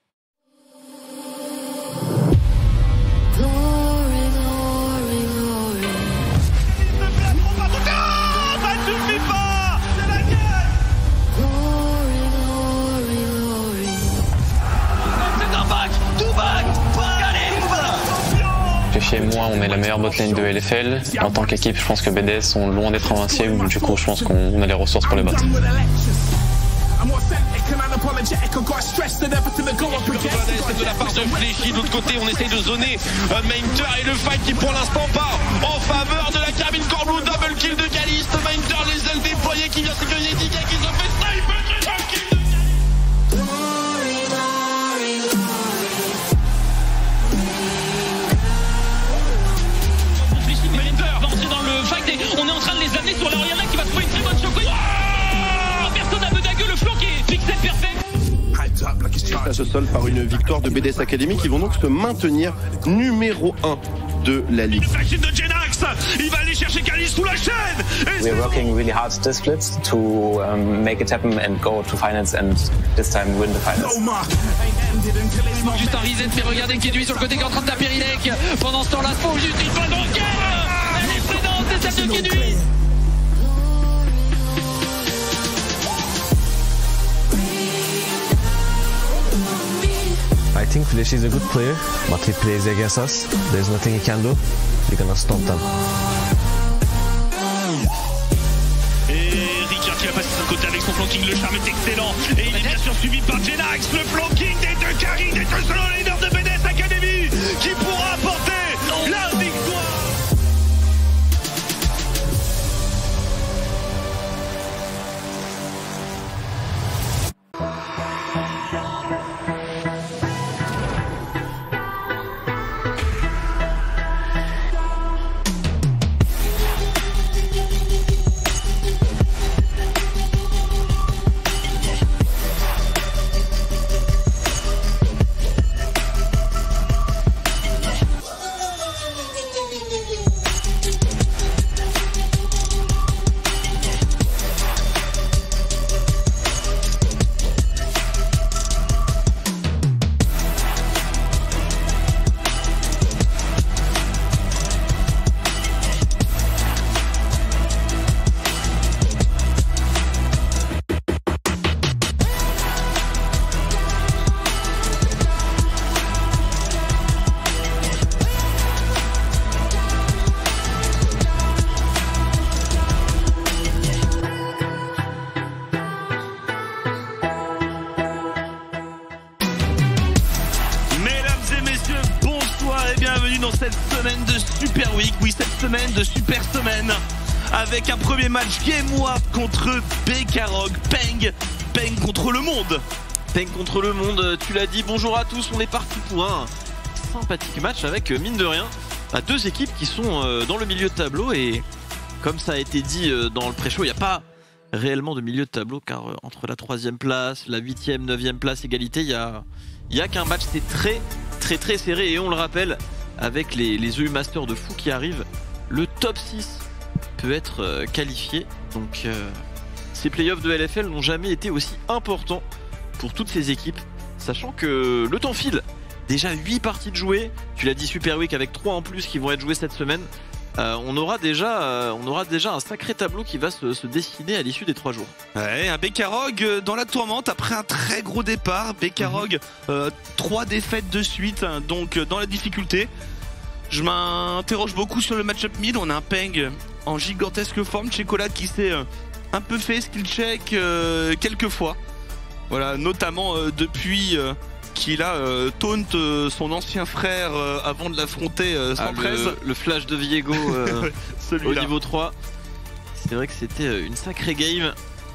Chez moi, on est la meilleure botlane de L F L. En tant qu'équipe, je pense que B D S sont loin d'être invincibles. Du coup, je pense qu'on a les ressources pour les battre. De la part de Fléchy, de l'autre côté, on essaye de zoner euh, Mainter et le fight qui pour l'instant part en faveur de la cabine Corblou. Double kill de Caliste. Mainter, les ailes déployées qui vient sécuriser D K qui se fait sniper. Triple kill de on est en train de les amener sur la Oriana qui va trouver une très bonne chocolat. Wow, personne n'a Bedague, le flanc qui est pixel perfect. Ça se solde par une victoire de B D S Academy qui vont donc se maintenir numéro un de la ligue. De Genax, il va aller chercher Calis sous la chaîne. We're working really hard this split to um, make it happen and go to finals and this time win the finals. Juste un reset, mais regardez Kedui sur le côté qui est en train de taper Rilek. Pendant ce temps-là, faut juste une balle dans le cœur. Elle est présente, c'est celle de Kedui. I think Flesh is a good player, but he plays against us. There's nothing he can do. We're gonna stop them. Et Ricard qui va passer de son côté avec son flanking, le charme est excellent. Et il est bien sûr suivi par Genax, le flanking des deux carries, des deux solo leaders de B D S Academy, qui pourra apporter la victoire. Dans cette semaine de Super Week, oui cette semaine de Super Semaine, avec un premier match Game Wars contre Bekarok. Peng, Peng contre le monde. Peng contre le monde, tu l'as dit, bonjour à tous, on est parti pour un sympathique match avec, mine de rien, deux équipes qui sont dans le milieu de tableau et comme ça a été dit dans le pré-show, il n'y a pas réellement de milieu de tableau car entre la troisième place, la huitième, neuvième place, égalité, il n'y a, il y a qu'un match, c'est très très très serré et on le rappelle, avec les, les E U Masters de fou qui arrivent, le top six peut être euh, qualifié. Donc euh, ces playoffs de L F L n'ont jamais été aussi importants pour toutes ces équipes, sachant que le temps file. Déjà huit parties de jouer, tu l'as dit Super Week avec trois en plus qui vont être jouées cette semaine. Euh, on, aura déjà, euh, on aura déjà un sacré tableau qui va se, se dessiner à l'issue des trois jours. Ouais, un Bekarok dans la tourmente après un très gros départ. Bekarok, mmh. euh, trois défaites de suite, hein, donc dans la difficulté. Je m'interroge beaucoup sur le match-up mid. On a un Peng en gigantesque forme. Chocolat qui s'est euh, un peu fait skill check euh, quelques fois. Voilà, notamment euh, depuis euh, qu'il a euh, taunt euh, son ancien frère euh, avant de l'affronter euh, sans ah, presse. Le, le flash de Viego euh, au niveau trois. C'est vrai que c'était une sacrée game.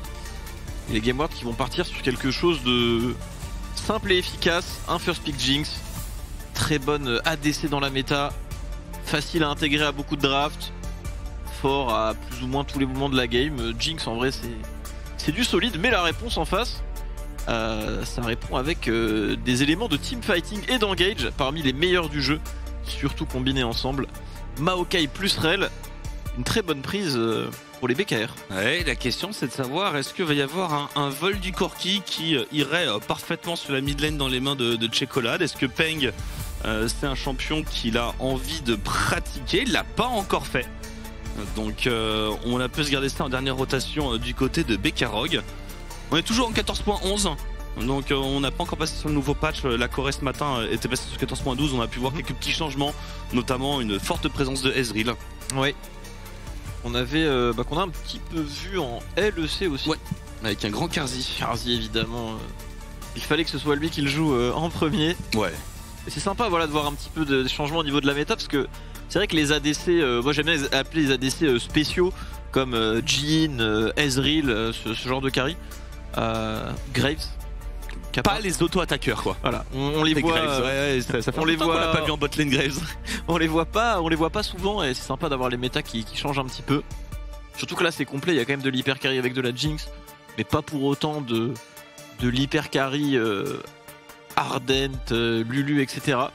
Et les Game Wars qui vont partir sur quelque chose de simple et efficace. Un first pick Jinx. très bonne A D C dans la méta, facile à intégrer à beaucoup de drafts, fort à plus ou moins tous les moments de la game. Jinx en vrai c'est c'est du solide, mais la réponse en face, euh, ça répond avec euh, des éléments de teamfighting et d'engage parmi les meilleurs du jeu, surtout combinés ensemble. Maokai plus Rel, une très bonne prise euh, pour les B K R. Ouais, la question c'est de savoir est-ce qu'il va y avoir un, un vol du Corki qui euh, irait euh, parfaitement sur la mid lane dans les mains de, de Chocolade. Est-ce que Peng euh, c'est un champion qu'il a envie de pratiquer? Il l'a pas encore fait. Donc euh, on a pu se garder ça en dernière rotation euh, du côté de Bekarog. On est toujours en quatorze point onze. Donc euh, on n'a pas encore passé sur le nouveau patch. La Corée ce matin euh, était passée sur quatorze point douze. On a pu voir quelques petits changements, notamment une forte présence de Ezreal. Ouais. On avait euh, bah, qu'on a un petit peu vu en L E C aussi. Ouais. Avec un grand Karzi. Karzi évidemment. Euh, il fallait que ce soit lui qui le joue euh, en premier. Ouais. Et c'est sympa voilà de voir un petit peu de, de changement au niveau de la méta parce que c'est vrai que les A D C, euh, moi j'aime bien les appeler les A D C euh, spéciaux comme euh, Jhin, euh, Ezreal, euh, ce, ce genre de carry. Euh, Graves. Kappa. Pas les auto-attaqueurs quoi. Voilà, on, on les voit. Graves, ouais, ouais, ça, ça fait on les voit. On l'a pas vu en botlane Graves. on les voit pas, on les voit pas souvent et c'est sympa d'avoir les méta qui, qui changent un petit peu. Surtout que là c'est complet, il y a quand même de l'hyper carry avec de la Jinx, mais pas pour autant de de l'hyper carry euh, Ardent, euh, Lulu, et cetera.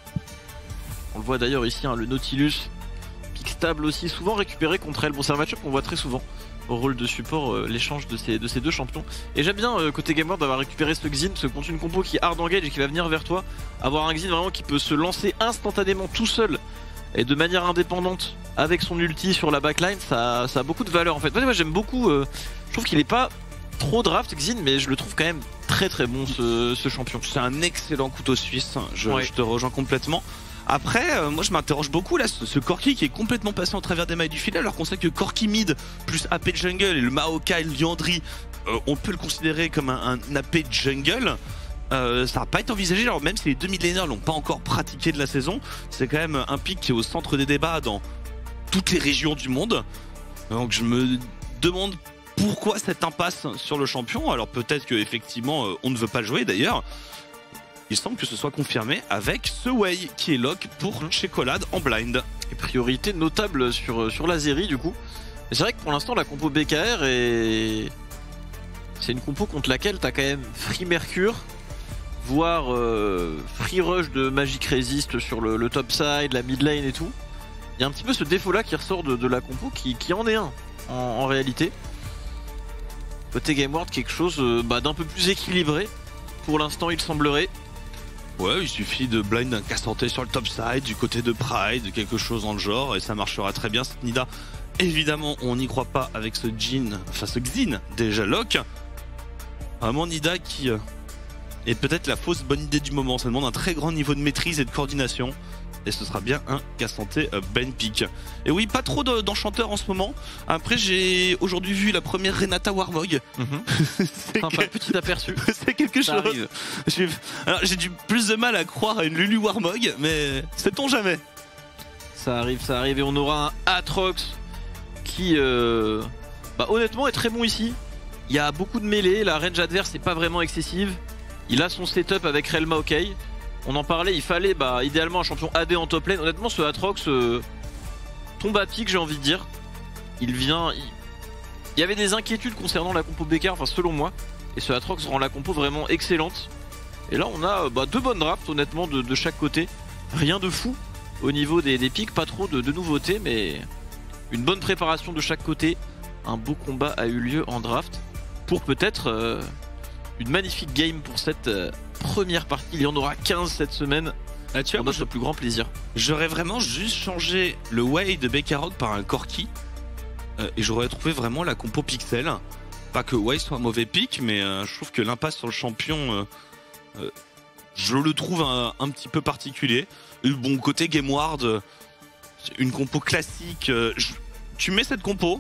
On le voit d'ailleurs ici, hein, le Nautilus, pick stable aussi, souvent récupéré contre elle. Bon, c'est un match-up qu'on voit très souvent au rôle de support, euh, l'échange de ces, de ces deux champions. Et j'aime bien euh, côté Game World d'avoir récupéré ce Xin, parce que contre une compo qui est hard engage et qui va venir vers toi, avoir un Xin vraiment qui peut se lancer instantanément tout seul et de manière indépendante avec son ulti sur la backline, ça, ça a beaucoup de valeur en fait. Moi j'aime beaucoup, euh, je trouve qu'il est pas trop draft Xin, mais je le trouve quand même très très bon ce, ce champion. C'est un excellent couteau suisse, je, Ouais. je te rejoins complètement. Après, euh, moi je m'interroge beaucoup là, ce, ce Corki qui est complètement passé en travers des mailles du filet, alors qu'on sait que Corki mid plus A P jungle et le Maokai Liandry, euh, on peut le considérer comme un, un A P jungle. Euh, ça va pas être envisagé, alors même si les deux mid laners l'ont pas encore pratiqué de la saison, c'est quand même un pick qui est au centre des débats dans toutes les régions du monde. Donc je me demande pourquoi cette impasse sur le champion. Alors peut-être que effectivement euh, on ne veut pas le jouer d'ailleurs. Il semble que ce soit confirmé avec ce Wei qui est lock pour Chocolade en blind. Et priorité notable sur, sur l'Azeri du coup. Et c'est vrai que pour l'instant la compo B K R est... c'est une compo contre laquelle t'as quand même Free Mercure, voire euh, Free Rush de Magic Resist sur le, le top side, la mid lane et tout. Il y a un petit peu ce défaut là qui ressort de, de la compo qui, qui en est un en, en réalité. Côté Game World quelque chose euh, bah, d'un peu plus équilibré pour l'instant il semblerait. Ouais, il suffit de blind un Cassanté sur le top side, du côté de Pride, quelque chose dans le genre, et ça marchera très bien. Cette Nida, évidemment, on n'y croit pas avec ce Jhin, enfin ce Xin, déjà lock. Vraiment Nida qui euh, est peut-être la fausse bonne idée du moment. Ça demande un très grand niveau de maîtrise et de coordination. Et ce sera bien un Cassanté euh, Ben Pick. Et oui, pas trop de- d'enchanteurs en ce moment. Après, j'ai aujourd'hui vu la première Renata Warmog. C'est Sympa, que- petit aperçu. c'est quelque Ça chose. arrive. J'ai alors, j'ai du plus de mal à croire à une Lulu Warmog, mais sait-on jamais. Ça arrive, ça arrive et on aura un Atrox qui euh, bah, honnêtement est très bon ici. Il y a beaucoup de mêlées, la range adverse n'est pas vraiment excessive. Il a son setup avec Rel Maokai. On en parlait, il fallait bah, idéalement un champion A D en top lane. Honnêtement ce Atrox euh, tombe à pic j'ai envie de dire. Il vient... Il... il y avait des inquiétudes concernant la compo B K, enfin selon moi. Et ce Atrox rend la compo vraiment excellente. Et là on a bah, deux bonnes drafts honnêtement de, de chaque côté. Rien de fou au niveau des, des pics, pas trop de, de nouveautés, mais une bonne préparation de chaque côté. Un beau combat a eu lieu en draft pour peut-être euh, une magnifique game pour cette euh, première partie. Il y en aura quinze cette semaine. Ah, tu vois, Pour moi, notre plus grand plaisir. j'aurais vraiment juste changé le Wei de Bekarog par un Corki. Euh, et j'aurais trouvé vraiment la compo pixel. Pas que Wei soit un mauvais pick, mais euh, je trouve que l'impasse sur le champion, euh, euh, je le trouve un, un petit peu particulier. Et bon, côté Game Ward, euh, une compo classique. euh, je- tu mets cette compo.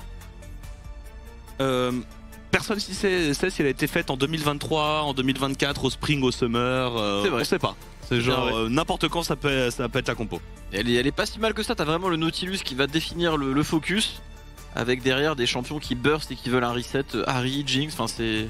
Euh, personne si sait, sait si elle a été faite en deux mille vingt-trois, en deux mille vingt-quatre, au Spring, au Summer. euh, C'est vrai. On sait pas. C'est genre bien vrai. euh, n'importe quand ça peut, ça peut être la compo. Et Elle est, elle est pas si mal que ça. T'as vraiment le Nautilus qui va définir le, le focus. Avec derrière des champions qui burst et qui veulent un reset. euh, Harry, Jinx, enfin c'est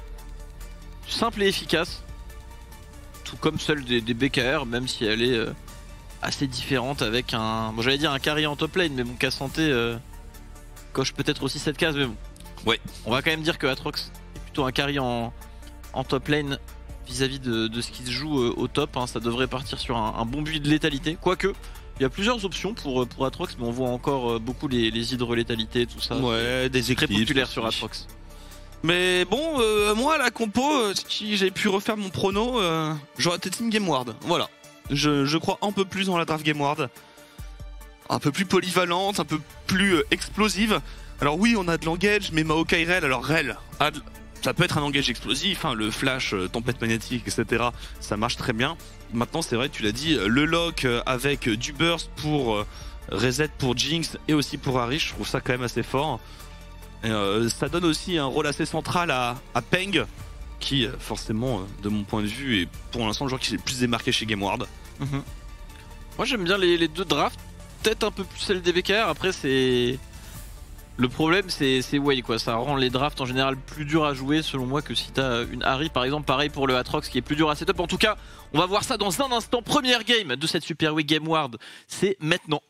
simple et efficace. Tout comme celle des, des B K R, même si elle est euh, assez différente avec un, bon j'allais dire un carry en top lane, mais bon Casse Santé euh, coche peut-être aussi cette case, mais bon. Ouais. On va quand même dire que Atrox est plutôt un carry en, en top lane vis-à-vis -vis de, de ce qui se joue euh, au top. Hein. Ça devrait partir sur un, un bon build de létalité, quoique. Il y a plusieurs options pour, pour Atrox, mais on voit encore beaucoup les, les hydro-létalités, tout ça. Ouais, des très éclipses populaire sur aussi. Atrox. Mais bon, euh, moi, la compo, euh, si j'ai pu refaire mon prono, euh, j'aurais été Team Game Ward. Voilà. Je, je crois un peu plus dans la draft Game Ward. Un peu plus polyvalente, un peu plus euh, explosive. Alors oui, on a de l'engage, mais Maokai Rel, alors Rel, a de- ça peut être un engage explosif, hein, le flash, euh, tempête magnétique, et cetera. Ça marche très bien. Maintenant, c'est vrai, tu l'as dit, le lock euh, avec euh, du burst pour euh, reset pour Jinx et aussi pour Harry, je trouve ça quand même assez fort. Et, euh, ça donne aussi un rôle assez central à, à Peng, qui euh, forcément, euh, de mon point de vue, est pour l'instant le joueur qui s'est le plus démarqué chez Game Ward. Mm-hmm. Moi j'aime bien les, les deux drafts, peut-être un peu plus celle des B K R, après c'est... Le problème c'est Way quoi, ça rend les drafts en général plus durs à jouer selon moi que si t'as une Harry par exemple, pareil pour le Atrox qui est plus dur à setup. En tout cas, on va voir ça dans un instant. Première game de cette Super Week Game Ward, c'est maintenant.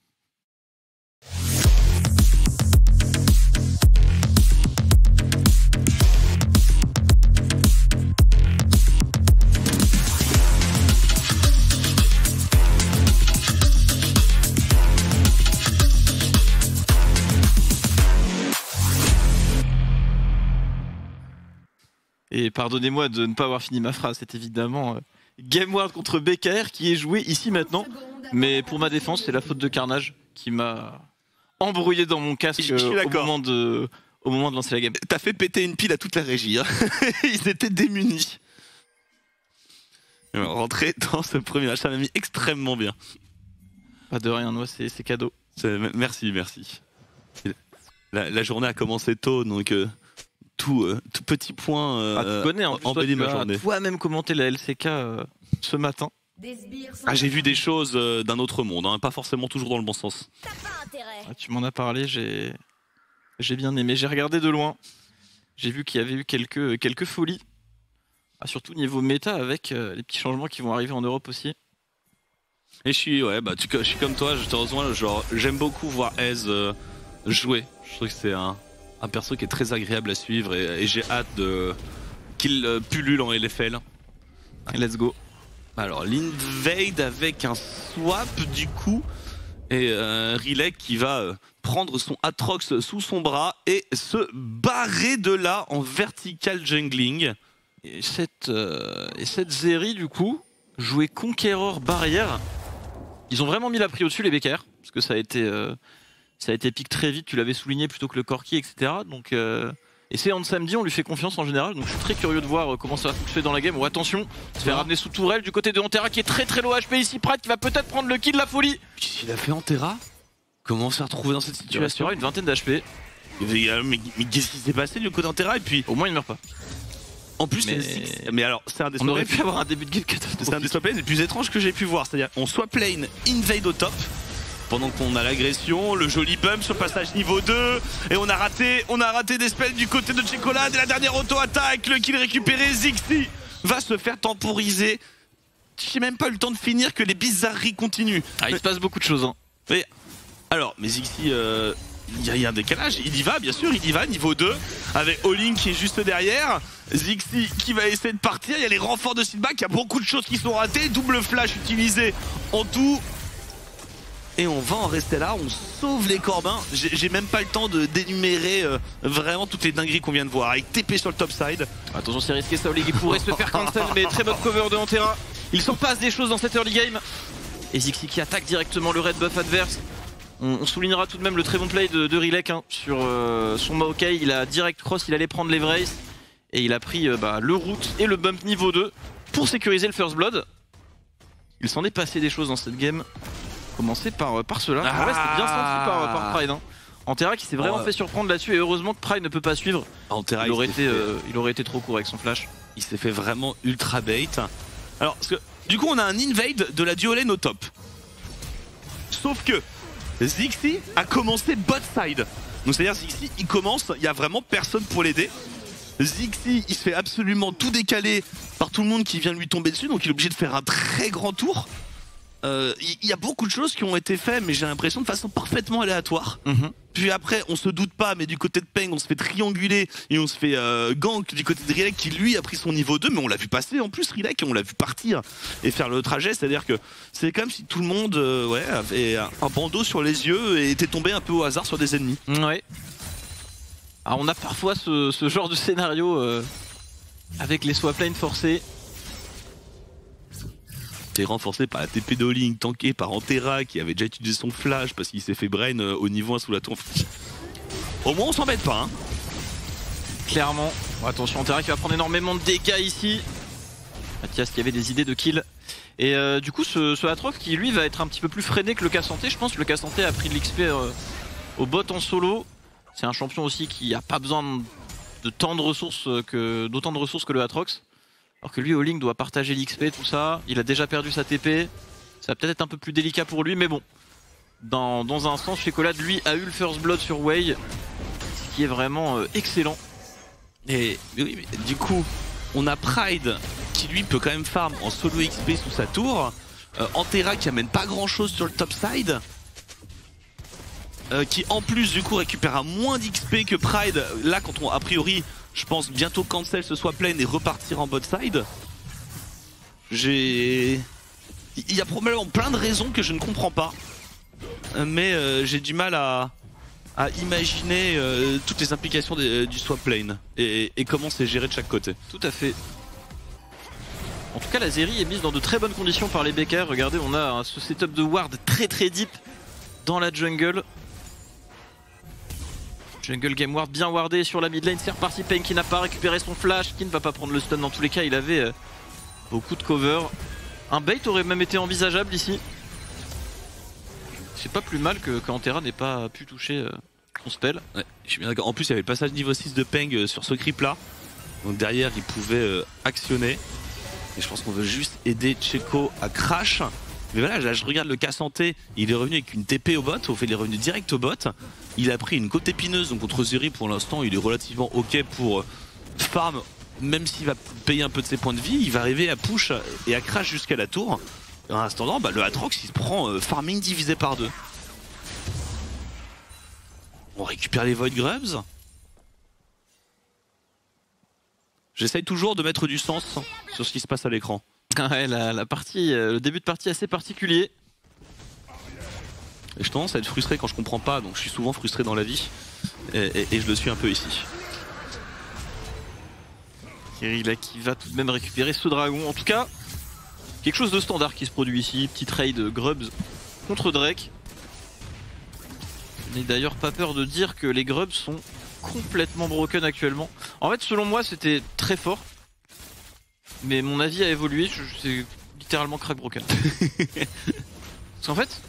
Et pardonnez-moi de ne pas avoir fini ma phrase, c'est évidemment euh, Game Ward contre B K R qui est joué ici maintenant. Mais pour ma défense, c'est la faute de Carnage qui m'a embrouillé dans mon casque euh, au, moment de, au moment de lancer la game. T'as fait péter une pile à toute la régie, hein. Ils étaient démunis. Rentrer dans ce premier match, ça m'a mis extrêmement bien. Pas de rien, moi c'est cadeau. Merci, merci. La, la journée a commencé tôt, donc... Euh... Tout, euh, tout petit point euh, ah, tu connais, en plus, toi, ma tu journée. Toi-même commenté la L C K euh, ce matin. Ah, j'ai vu des choses euh, d'un autre monde, hein, pas forcément toujours dans le bon sens. Ah, tu m'en as parlé, j'ai j'ai bien aimé. J'ai regardé de loin. J'ai vu qu'il y avait eu quelques, quelques folies. Ah, surtout niveau méta avec euh, les petits changements qui vont arriver en Europe aussi. Et je suis, ouais, bah, tu, je suis comme toi, je te rejoins. Genre, j'aime beaucoup voir Ez euh, jouer. Je trouve que c'est un. Un perso qui est très agréable à suivre et, et j'ai hâte de qu'il euh, pullule en L F L. Let's go. Alors l'invade avec un swap du coup et euh, Rilek qui va euh, prendre son Atrox sous son bras et se barrer de là en vertical jungling. Et cette, euh, et cette Zeri du coup jouer Conqueror barrière. Ils ont vraiment mis la prio dessus les B K R parce que ça a été... Euh, Ça a été pique très vite, tu l'avais souligné plutôt que le Corki, et cetera. Donc, euh... Et c'est en samedi, on lui fait confiance en général. Donc je suis très curieux de voir comment ça va fonctionner dans la game. Oh, attention, se fait ramener sous tourelle du côté de Antera qui est très très low H P ici. Pride qui va peut-être prendre le kill, la folie. Qu'est-ce qu'il a fait Antera? Comment s'est retrouvé dans cette situation? Une vingtaine d'H P. Mais, mais, mais qu'est-ce qui s'est passé du côté d'Antera? Et puis au moins il meurt pas. En plus, mais, mais... mais alors, c'est un des on aurait pu avoir un début de game catastrophique. C'est un des swap lanes les plus étranges que j'ai pu voir. C'est-à-dire, on swap lane, invade au top. Pendant qu'on a l'agression, le joli bump sur passage niveau deux. Et on a raté, on a raté des spells du côté de Checolade. Et la dernière auto-attaque, le kill récupéré. Zixi va se faire temporiser. J'ai même pas eu le temps de finir que les bizarreries continuent. Ah, il se passe beaucoup de choses. Hein. Mais, alors, mais Zixi, euh, il y, y a un décalage. Il y va, bien sûr, il y va, niveau deux. Avec All-In qui est juste derrière. Zixi qui va essayer de partir. Il y a les renforts de Silback. Il y a beaucoup de choses qui sont ratées. Double flash utilisé en tout. Et on va en rester là, on sauve les Corbins. J'ai même pas le temps de d'énumérer euh, vraiment toutes les dingueries qu'on vient de voir. Avec T P sur le top side. Attention, c'est risqué, Saolig il pourrait se faire cancel, mais très bonne cover de Antera. Il s'en passe des choses dans cette early game. Et Zixi qui attaque directement le red buff adverse. On, on soulignera tout de même le très bon play de, de Rilek hein, sur euh, son Maokai. Il a direct cross, il allait prendre l'Evrace. Et il a pris euh, bah, le root et le bump niveau deux pour sécuriser le first blood. Il s'en est passé des choses dans cette game. Commencer par, par cela. Ah ouais, c'était bien senti par, par Pride. Hein. Antera qui s'est vraiment oh. fait surprendre là-dessus et heureusement que Pride ne peut pas suivre. Antera, il, aurait il, été, fait... euh, il aurait été trop court avec son flash. Il s'est fait vraiment ultra bait. Alors, parce que, du coup, on a un invade de la duo lane au top. Sauf que Zixi a commencé bot side. Donc, c'est-à-dire Zixi, il commence, il n'y a vraiment personne pour l'aider. Zixi, il se fait absolument tout décaler par tout le monde qui vient lui tomber dessus. Donc, il est obligé de faire un très grand tour. il euh, y, y a beaucoup de choses qui ont été faites, mais j'ai l'impression de façon parfaitement aléatoire. Mm-hmm. Puis après, on se doute pas, mais du côté de Peng, on se fait trianguler et on se fait euh, gank du côté de Rilek qui lui a pris son niveau deux, mais on l'a vu passer en plus Rilek et on l'a vu partir et faire le trajet. C'est-à-dire que c'est comme si tout le monde euh, ouais, avait un bandeau sur les yeux et était tombé un peu au hasard sur des ennemis. Ouais. Alors on a parfois ce, ce genre de scénario euh, avec les swap lanes forcés. C'est renforcé par la T P d'Olink, tanké par Antera qui avait déjà utilisé son flash parce qu'il s'est fait brain au niveau un sous la tour. Au moins on s'embête pas hein. Clairement. Bon, attention, Antera qui va prendre énormément de dégâts ici. Mathias qui avait des idées de kill. Et euh, du coup ce, ce Aatrox qui lui va être un petit peu plus freiné que le K'Sante. Je pense que le K'Sante a pris de l'X P euh, au bot en solo. C'est un champion aussi qui a pas besoin de tant de ressources que d'autant de ressources que le Aatrox. Alors que lui, Olink doit partager l'X P, tout ça. Il a déjà perdu sa T P. Ça va peut-être être un peu plus délicat pour lui, mais bon. Dans, dans un sens, Shekolad, lui, a eu le first blood sur Wei, ce qui est vraiment euh, excellent. Et oui, mais du coup, on a Pride qui lui peut quand même farm en solo X P sous sa tour. Euh, Antera qui amène pas grand-chose sur le top side. Euh, qui en plus du coup récupère un moins d'X P que Pride. Là, quand on a priori... Je pense bientôt cancel ce soit plein et repartir en bot side. J'ai... Il y a probablement plein de raisons que je ne comprends pas. Mais euh, j'ai du mal à, à imaginer euh, toutes les implications des, du swap lane. Et, et comment c'est géré de chaque côté. Tout à fait. En tout cas la Zeri est mise dans de très bonnes conditions par les B K. Regardez, on a hein, ce setup de ward très très deep dans la jungle. Jungle game ward bien wardé sur la mid lane, c'est reparti. Peng qui n'a pas récupéré son flash, qui ne va pas prendre le stun dans tous les cas, il avait euh, beaucoup de cover. Un bait aurait même été envisageable ici. C'est pas plus mal que qu'Antera n'ait pas pu toucher euh, son spell. Ouais, je suis bien d'accord. En plus il y avait le passage niveau six de Peng euh, sur ce creep là. Donc derrière il pouvait euh, actionner. Et je pense qu'on veut juste aider Tcheko à crash. Mais voilà, là je regarde le K'Sante, il est revenu avec une T P au bot, au fait il est revenu direct au bot. Il a pris une côte épineuse, donc contre Zeri pour l'instant il est relativement ok pour farm. Même s'il va payer un peu de ses points de vie, il va arriver à push et à crash jusqu'à la tour. Et en attendant, bah, le Aatrox il se prend euh, farming divisé par deux. On récupère les Void Grubs. J'essaye toujours de mettre du sens sur ce qui se passe à l'écran. Ouais, la, la partie, euh, le début de partie assez particulier. Et je tendance à être frustré quand je comprends pas, donc je suis souvent frustré dans la vie. Et, et, et je le suis un peu ici. Kirilla qui va tout de même récupérer ce dragon. En tout cas, quelque chose de standard qui se produit ici. Petit trade Grubs contre Drake. Je n'ai d'ailleurs pas peur de dire que les Grubs sont complètement broken actuellement. En fait, selon moi, c'était très fort. Mais mon avis a évolué, c'est littéralement crack broken. Parce qu'en fait,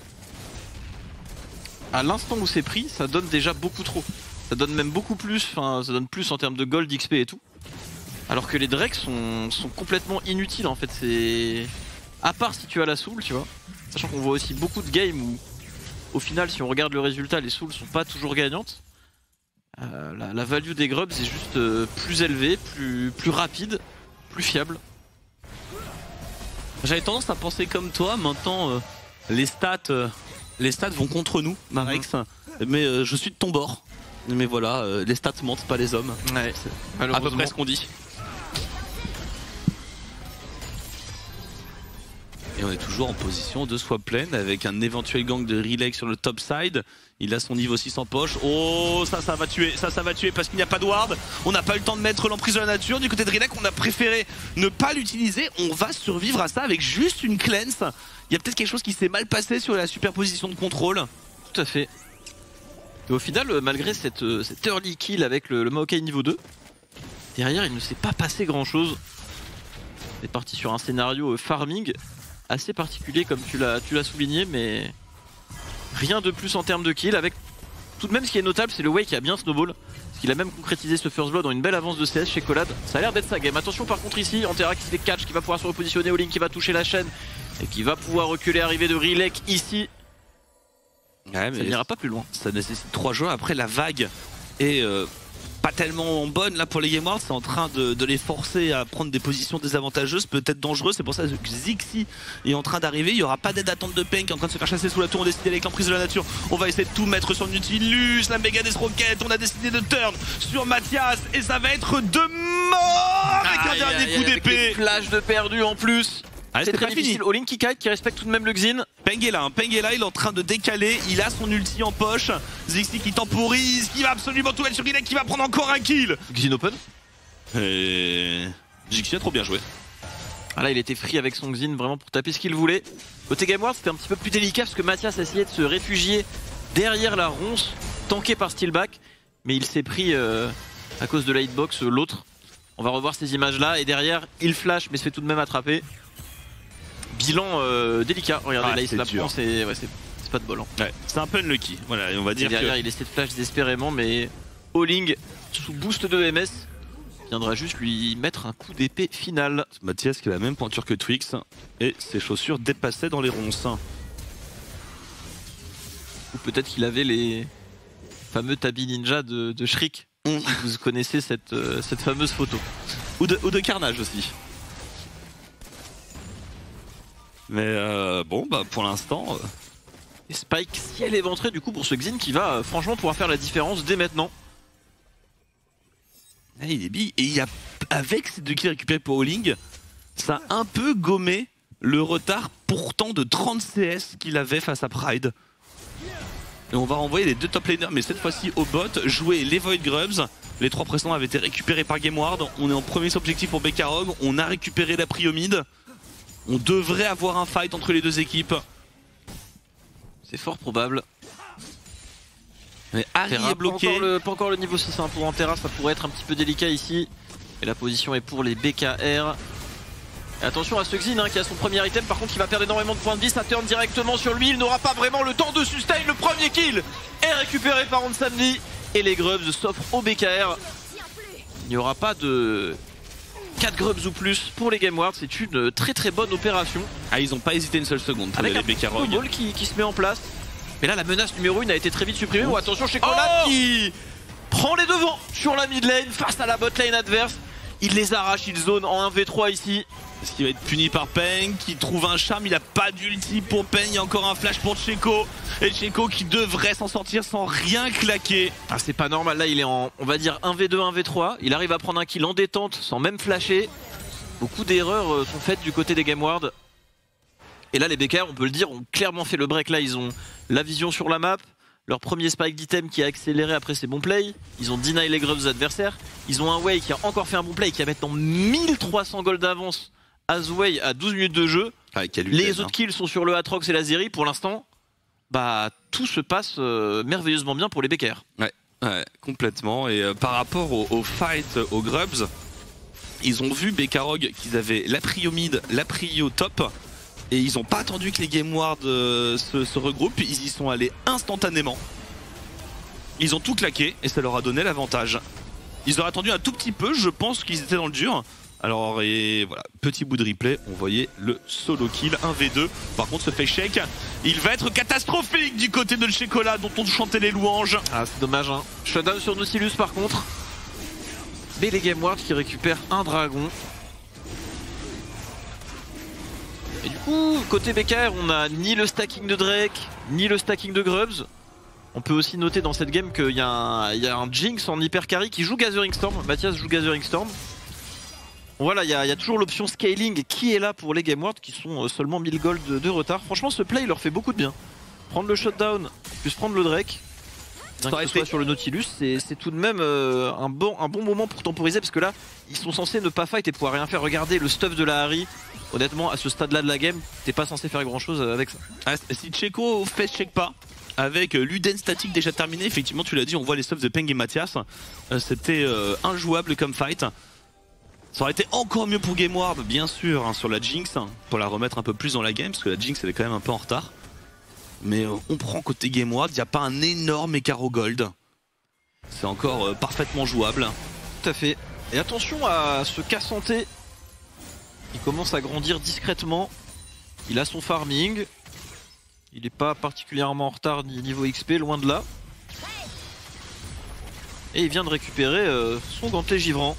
à l'instant où c'est pris, ça donne déjà beaucoup trop. Ça donne même beaucoup plus, enfin ça donne plus en termes de gold, X P et tout. Alors que les Drakes sont, sont complètement inutiles en fait, c'est... À part si tu as la soul, tu vois. Sachant qu'on voit aussi beaucoup de games où, au final, si on regarde le résultat, les souls sont pas toujours gagnantes. Euh, la, la value des grubs est juste euh, plus élevée, plus, plus rapide. Plus fiable. J'avais tendance à penser comme toi, maintenant euh, les stats euh, les stats vont contre nous, Marex, mmh. mais euh, je suis de ton bord. Mais voilà, euh, les stats mentent, pas les hommes. Ouais, c'est à peu près ce qu'on dit. Et on est toujours en position de swap lane avec un éventuel gank de Rilek sur le top side. Il a son niveau six en poche. Oh, ça, ça va tuer. Ça, ça va tuer parce qu'il n'y a pas de ward. On n'a pas eu le temps de mettre l'emprise de la nature. Du côté de Rilek, on a préféré ne pas l'utiliser. On va survivre à ça avec juste une cleanse. Il y a peut-être quelque chose qui s'est mal passé sur la superposition de contrôle. Tout à fait. Et au final, malgré cette, cette early kill avec le, le Maokai niveau deux, derrière, il ne s'est pas passé grand-chose. On est parti sur un scénario farming assez particulier comme tu l'as tu l'as souligné, mais rien de plus en termes de kill. Avec tout de même, ce qui est notable, c'est le Wei qui a bien snowball, parce qu'il a même concrétisé ce first blood dans une belle avance de C S chez Collad. Ça a l'air d'être sa game. Attention par contre ici, Antera qui se fait catch, qui va pouvoir se repositionner, Olink qui va toucher la chaîne et qui va pouvoir reculer. Arrivée de Rilek ici. Ouais, mais ça n'ira pas plus loin. Ça nécessite trois joueurs. Après la vague est euh, pas tellement bonne là pour les Game Wars, c'est en train de, de les forcer à prendre des positions désavantageuses, peut-être dangereuses, c'est pour ça que Zixi est en train d'arriver, il n'y aura pas d'aide d'attente de Peng qui est en train de se faire chasser sous la tour, on décide avec l'emprise de la nature, on va essayer de tout mettre sur Nautilus, la méga des roquettes, on a décidé de turn sur Mathias et ça va être de mort avec un dernier coup d'épée. Flash de perdu en plus. Ah, c'est très difficile. All-in qui kite, qui respecte tout de même le Xin. Peng est là, hein. Peng est là, il est en train de décaler, il a son ulti en poche. Zixi qui temporise, qui va absolument tout mettre sur Guinec, qui va prendre encore un kill. Xin open. Et Zixi a trop bien joué. Ah là, il était free avec son Xin vraiment pour taper ce qu'il voulait. Côté Game Wars, c'était un petit peu plus délicat parce que Mathias a essayé de se réfugier derrière la ronce, tanké par Steelback, mais il s'est pris euh, à cause de la hitbox l'autre. On va revoir ces images là et derrière, il flash mais se fait tout de même attraper. Bilan euh, délicat, regardez ah, là il se la prend, c'est ouais, pas de bol. Hein. Ouais, c'est un peu unlucky, voilà, on va dire. Et derrière que... il essaie de flash désespérément, mais All-in sous boost de M S viendra juste lui mettre un coup d'épée final. Mathias qui a la même pointure que Twix et ses chaussures dépassaient dans les ronces. Ou peut-être qu'il avait les fameux Tabi Ninja de, de Shriek. Mmh. Vous connaissez cette, euh, cette fameuse photo. Ou de, ou de Carnage aussi. Mais euh, bon, bah pour l'instant. Euh... Et Spike, si elle est éventrée du coup pour ce Xin qui va euh, franchement pouvoir faire la différence dès maintenant. Ah, il est bille. Et il y a, avec ces deux kills récupérés pour All-in, ça a un peu gommé le retard pourtant de trente C S qu'il avait face à Pride. Et on va renvoyer les deux top laners, mais cette fois-ci au bot, jouer les Void Grubs. Les trois précédents avaient été récupérés par GameWard. On est en premier objectif pour Bekarog. On a récupéré la Priomide. On devrait avoir un fight entre les deux équipes. C'est fort probable. Mais Harry est bloqué. Pas encore, le, pas encore le niveau six hein. Pour Antera, ça pourrait être un petit peu délicat ici. Et la position est pour les B K R. Et attention à ce Xin hein, qui a son premier item, par contre il va perdre énormément de points de vie, ça turn directement sur lui, il n'aura pas vraiment le temps de sustain, le premier kill est récupéré par Onsamdi et les Grubs s'offrent au B K R. Il n'y aura pas de quatre Grubs ou plus pour les Game Wars, c'est une très très bonne opération. Ah, ils n'ont pas hésité une seule seconde pour avec les B K R. Ball qui, qui se met en place. Mais là la menace numéro un a été très vite supprimée. Oh, attention chez Colat oh qui prend les devants sur la mid lane face à la bot lane adverse. Il les arrache, il zone en un v trois ici. Est-ce qu'il va être puni par Peng qui trouve un charme? Il a pas d'ulti pour Peng, il y a encore un flash pour Checo. Et Checo qui devrait s'en sortir sans rien claquer. Ah, c'est pas normal, là il est en, on va dire un v deux, un v trois. Il arrive à prendre un kill en détente sans même flasher. Beaucoup d'erreurs sont faites du côté des Game Ward. Et là les B K R, on peut le dire, ont clairement fait le break. Là ils ont la vision sur la map. Leur premier spike d'item qui a accéléré après ses bons plays. Ils ont deny les Grubs adversaires. Ils ont un Wei qui a encore fait un bon play, qui a maintenant mille trois cents gold d'avance. Azway à douze minutes de jeu. Ah, les autres kills sont sur le Atrox et la Zeri. Pour l'instant, bah tout se passe euh, merveilleusement bien pour les B K R. Ouais, ouais complètement. Et euh, par rapport au, au fight aux Grubs, ils ont vu Bekarog qu'ils avaient la prio mid, la prio top. Et ils n'ont pas attendu que les Game Ward euh, se, se regroupent. Ils y sont allés instantanément. Ils ont tout claqué et ça leur a donné l'avantage. Ils auraient attendu un tout petit peu. Je pense qu'ils étaient dans le dur. Alors et voilà, petit bout de replay, on voyait le solo kill, un v deux. Par contre ce fait shake, il va être catastrophique du côté de Checola dont on chantait les louanges. Ah c'est dommage hein. Shutdown sur Nautilus par contre. Mais les Game Ward qui récupèrent un dragon. Et du coup, côté B K R, on a ni le stacking de Drake, ni le stacking de Grubs. On peut aussi noter dans cette game qu'il y, y a un Jinx en hyper carry qui joue Gathering Storm. Mathias joue Gathering Storm. Voilà, il y, y a toujours l'option scaling qui est là pour les Game Ward qui sont seulement mille gold de, de retard. Franchement, ce play leur fait beaucoup de bien. Prendre le shutdown, plus prendre le Drake, bien que ce soit sur le Nautilus, c'est tout de même euh, un, bon, un bon moment pour temporiser parce que là, ils sont censés ne pas fight et pouvoir rien faire. Regardez le stuff de la Harry. Honnêtement, à ce stade-là de la game, t'es pas censé faire grand-chose avec ça. Ah, si Checo fait check pas, avec l'Uden statique déjà terminé, effectivement, tu l'as dit, on voit les stuffs de Peng et Mathias. Euh, C'était euh, injouable comme fight. Ça aurait été encore mieux pour Game Ward, bien sûr, hein, sur la Jinx, hein, pour la remettre un peu plus dans la game, parce que la Jinx elle est quand même un peu en retard. Mais euh, on prend côté Game Ward, il n'y a pas un énorme écart au gold. C'est encore euh, parfaitement jouable. Tout à fait. Et attention à ce cas santé. Il commence à grandir discrètement. Il a son farming. Il n'est pas particulièrement en retard niveau X P, loin de là. Et il vient de récupérer euh, son gantelet givrant.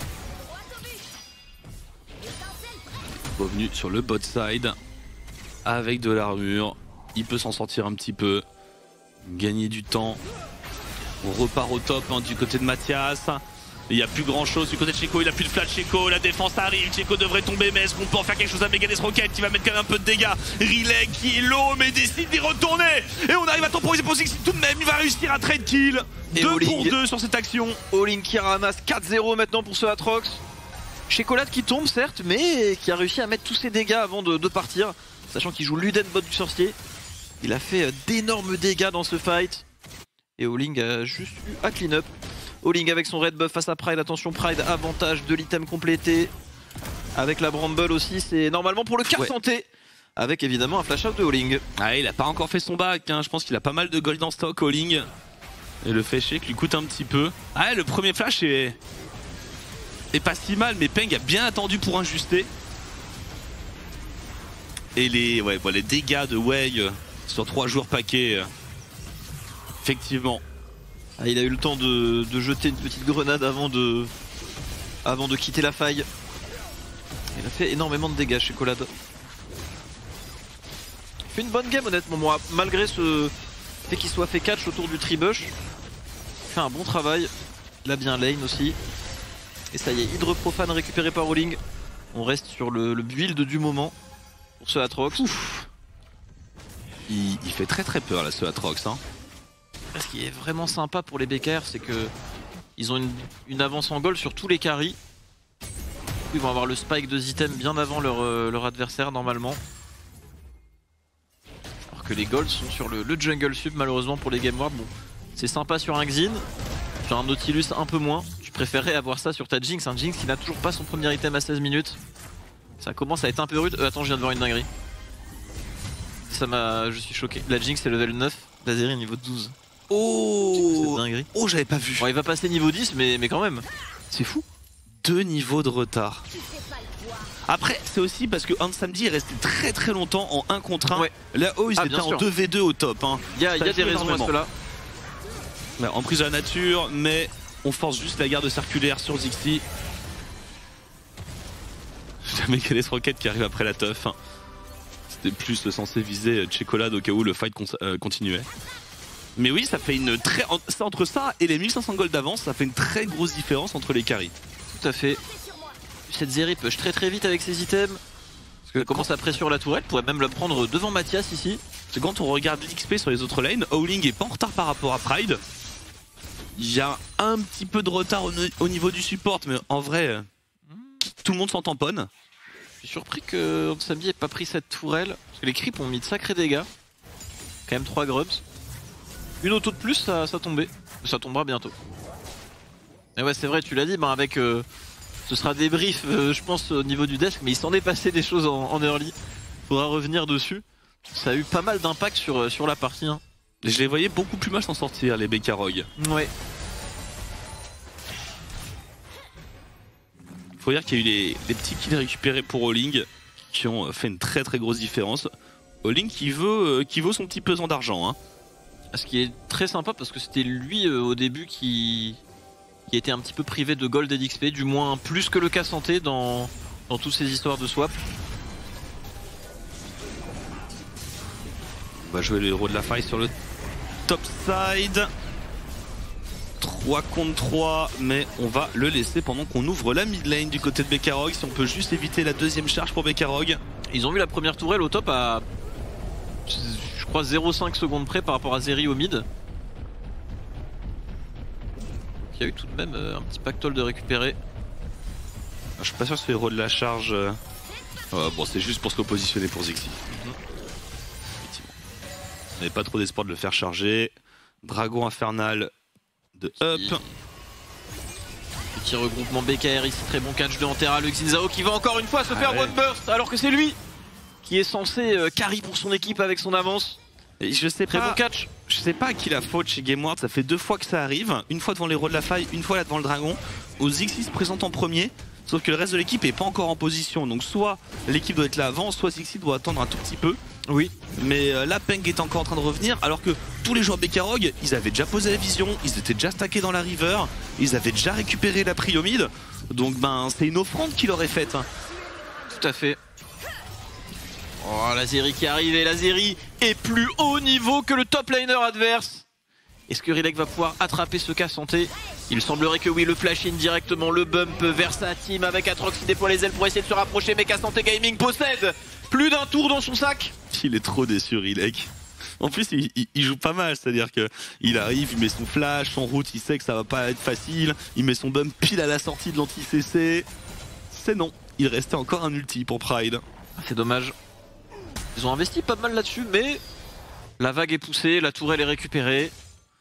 Revenu sur le bot side avec de l'armure. Il peut s'en sortir un petit peu. Gagner du temps. On repart au top hein, du côté de Mathias. Il n'y a plus grand chose du côté de Checo, il a plus de flash Checo, la défense arrive, Checo devrait tomber, mais est-ce qu'on peut en faire quelque chose à Megadeth Rocket qui va mettre quand même un peu de dégâts. Relay qui est low mais décide d'y retourner. Et on arrive à temporiser pour Ziggs tout de même, il va réussir à trade kill. deux pour deux sur cette action. All-in qui ramasse quatre zéro maintenant pour ce Atrox. Checolade qui tombe certes, mais qui a réussi à mettre tous ses dégâts avant de, de partir. Sachant qu'il joue Luden bot du sorcier. Il a fait d'énormes dégâts dans ce fight. Et All-in a juste eu à clean up. All-in avec son red buff face à Pride, attention Pride, avantage de l'item complété. Avec la Bramble aussi, c'est normalement pour le quart ouais. santé. Avec évidemment un flash out de All-in. Ah, il a pas encore fait son bac, hein. Je pense qu'il a pas mal de gold en stock All-in. Et le fait shake lui coûte un petit peu. Ah, le premier flash est... est pas si mal, mais Peng a bien attendu pour injuster. Et les, ouais, bon, les dégâts de Wei sur trois joueurs paquets. Effectivement. Ah, il a eu le temps de, de jeter une petite grenade avant de, avant de quitter la faille. Il a fait énormément de dégâts chez Colade. Il fait une bonne game honnêtement, moi, malgré ce fait qu'il soit fait catch autour du tribush. Il fait un bon travail. Il a bien lane aussi. Et ça y est, Hydre Profane récupéré par All-in. On reste sur le, le build du moment pour ce Atrox. Ouf. Il, il fait très très peur là ce Atrox. Hein. Ce qui est vraiment sympa pour les B K R, c'est que ils ont une, une avance en gold sur tous les carries. Ils vont avoir le spike de Zitem bien avant leur, euh, leur adversaire normalement. Alors que les golds sont sur le, le jungle sub malheureusement pour les Game Wars. Bon, c'est sympa sur un Xin, sur un Nautilus un peu moins. Je préférerais avoir ça sur ta Jinx, un Jinx qui n'a toujours pas son premier item à seize minutes. Ça commence à être un peu rude. Euh, attends, je viens de voir une dinguerie. Ça m'a... Je suis choqué. La Jinx est level neuf, la Zeri niveau douze. Oh, oh j'avais pas vu. Bon, il va passer niveau dix, mais, mais quand même. C'est fou. Deux niveaux de retard. Après, c'est aussi parce que un samedi est resté très très longtemps en un contre un. Ouais. Là haut, ils ah, étaient en deux v deux au top. Hein. Il y a, y a des raisons à cela. Ouais, en prise de la nature, mais on force juste la garde circulaire sur Zixi. Jamais qu'il y ait des roquettes qui arrivent après la teuf. C'était plus censé viser Checolade au cas où le fight con euh, continuait. Mais oui, ça fait une très... Entre ça et les mille cinq cents gold d'avance, ça fait une très grosse différence entre les carries. Tout à fait. Cette Zeri push très très vite avec ses items. Parce que commence à pressurer la tourelle, pourrait même la prendre devant Mathias ici. C'est quand on regarde l'X P sur les autres lanes, All-in est pas en retard par rapport à Pride. Il y a un petit peu de retard au, au niveau du support, mais en vrai, mmh. tout le monde s'en tamponne. Je suis surpris que Samedi ait pas pris cette tourelle. Parce que les creeps ont mis de sacrés dégâts. Quand même trois grubs. Une auto de plus, ça, ça tombait. Ça tombera bientôt. Et ouais, c'est vrai, tu l'as dit, bah avec... Euh, ce sera des briefs, euh, je pense, au niveau du desk, mais il s'en est passé des choses en, en early. Faudra revenir dessus. Ça a eu pas mal d'impact sur, sur la partie. Hein. Je les voyais beaucoup plus mal s'en sortir, les B K Rogue. Ouais. Faut dire qu'il y a eu les, les petits kills récupérés pour All-in qui ont fait une très très grosse différence. All-in qui veut, euh, qui vaut son petit pesant d'argent. Hein. Ce qui est très sympa parce que c'était lui euh, au début qui... qui était un petit peu privé de gold et d'X P, du moins plus que le cas santé dans, dans toutes ces histoires de swap. On va jouer le héros de la faille sur le top side. trois contre trois, mais on va le laisser pendant qu'on ouvre la mid lane du côté de B K Rogue. Si on peut juste éviter la deuxième charge pour B K Rogue. Ils ont vu la première tourelle au top à, je crois, zéro virgule cinq secondes près par rapport à Zeri au mid. Il y a eu tout de même un petit pactole de récupérer. Je suis pas sûr que ce héros de la charge. Euh, bon, c'est juste pour se repositionner pour Zixi. Mm-hmm. Effectivement. On n'avait pas trop d'espoir de le faire charger. Dragon infernal de up. Petit, petit regroupement B K R ici, très bon catch de Antera. Le Xinzao qui va encore une fois se ah faire ouais. one burst alors que c'est lui qui est censé euh, carry pour son équipe avec son avance. Et je sais Très pas, bon catch. Je sais pas à qui la faute chez Game Ward, ça fait deux fois que ça arrive, une fois devant les héros de la faille, une fois là devant le dragon, où Zixi se présente en premier, sauf que le reste de l'équipe est pas encore en position, donc soit l'équipe doit être là avant, soit Zixi doit attendre un tout petit peu, Oui, mais euh, là Peng est encore en train de revenir alors que tous les joueurs Bekarog, ils avaient déjà posé la vision, ils étaient déjà stackés dans la river, ils avaient déjà récupéré la prio mid. Donc ben c'est une offrande qu'il aurait faite. Tout à fait. Oh, Lazeri qui arrive et Lazeri est plus haut niveau que le top laner adverse. Est-ce que Rilek va pouvoir attraper ce cas santé? Il semblerait que oui, le flash in directement, le bump vers sa team avec Atrox qui déploie les ailes pour essayer de se rapprocher, mais Cassante Gaming possède plus d'un tour dans son sac. Il est trop déçu Rilek. En plus il, il, il joue pas mal, c'est-à-dire que il arrive, il met son flash, son route, il sait que ça va pas être facile, il met son bump pile à la sortie de l'anti-C C. C'est non, il restait encore un ulti pour Pride. C'est dommage. Ils ont investi pas mal là-dessus, mais la vague est poussée, la tourelle est récupérée.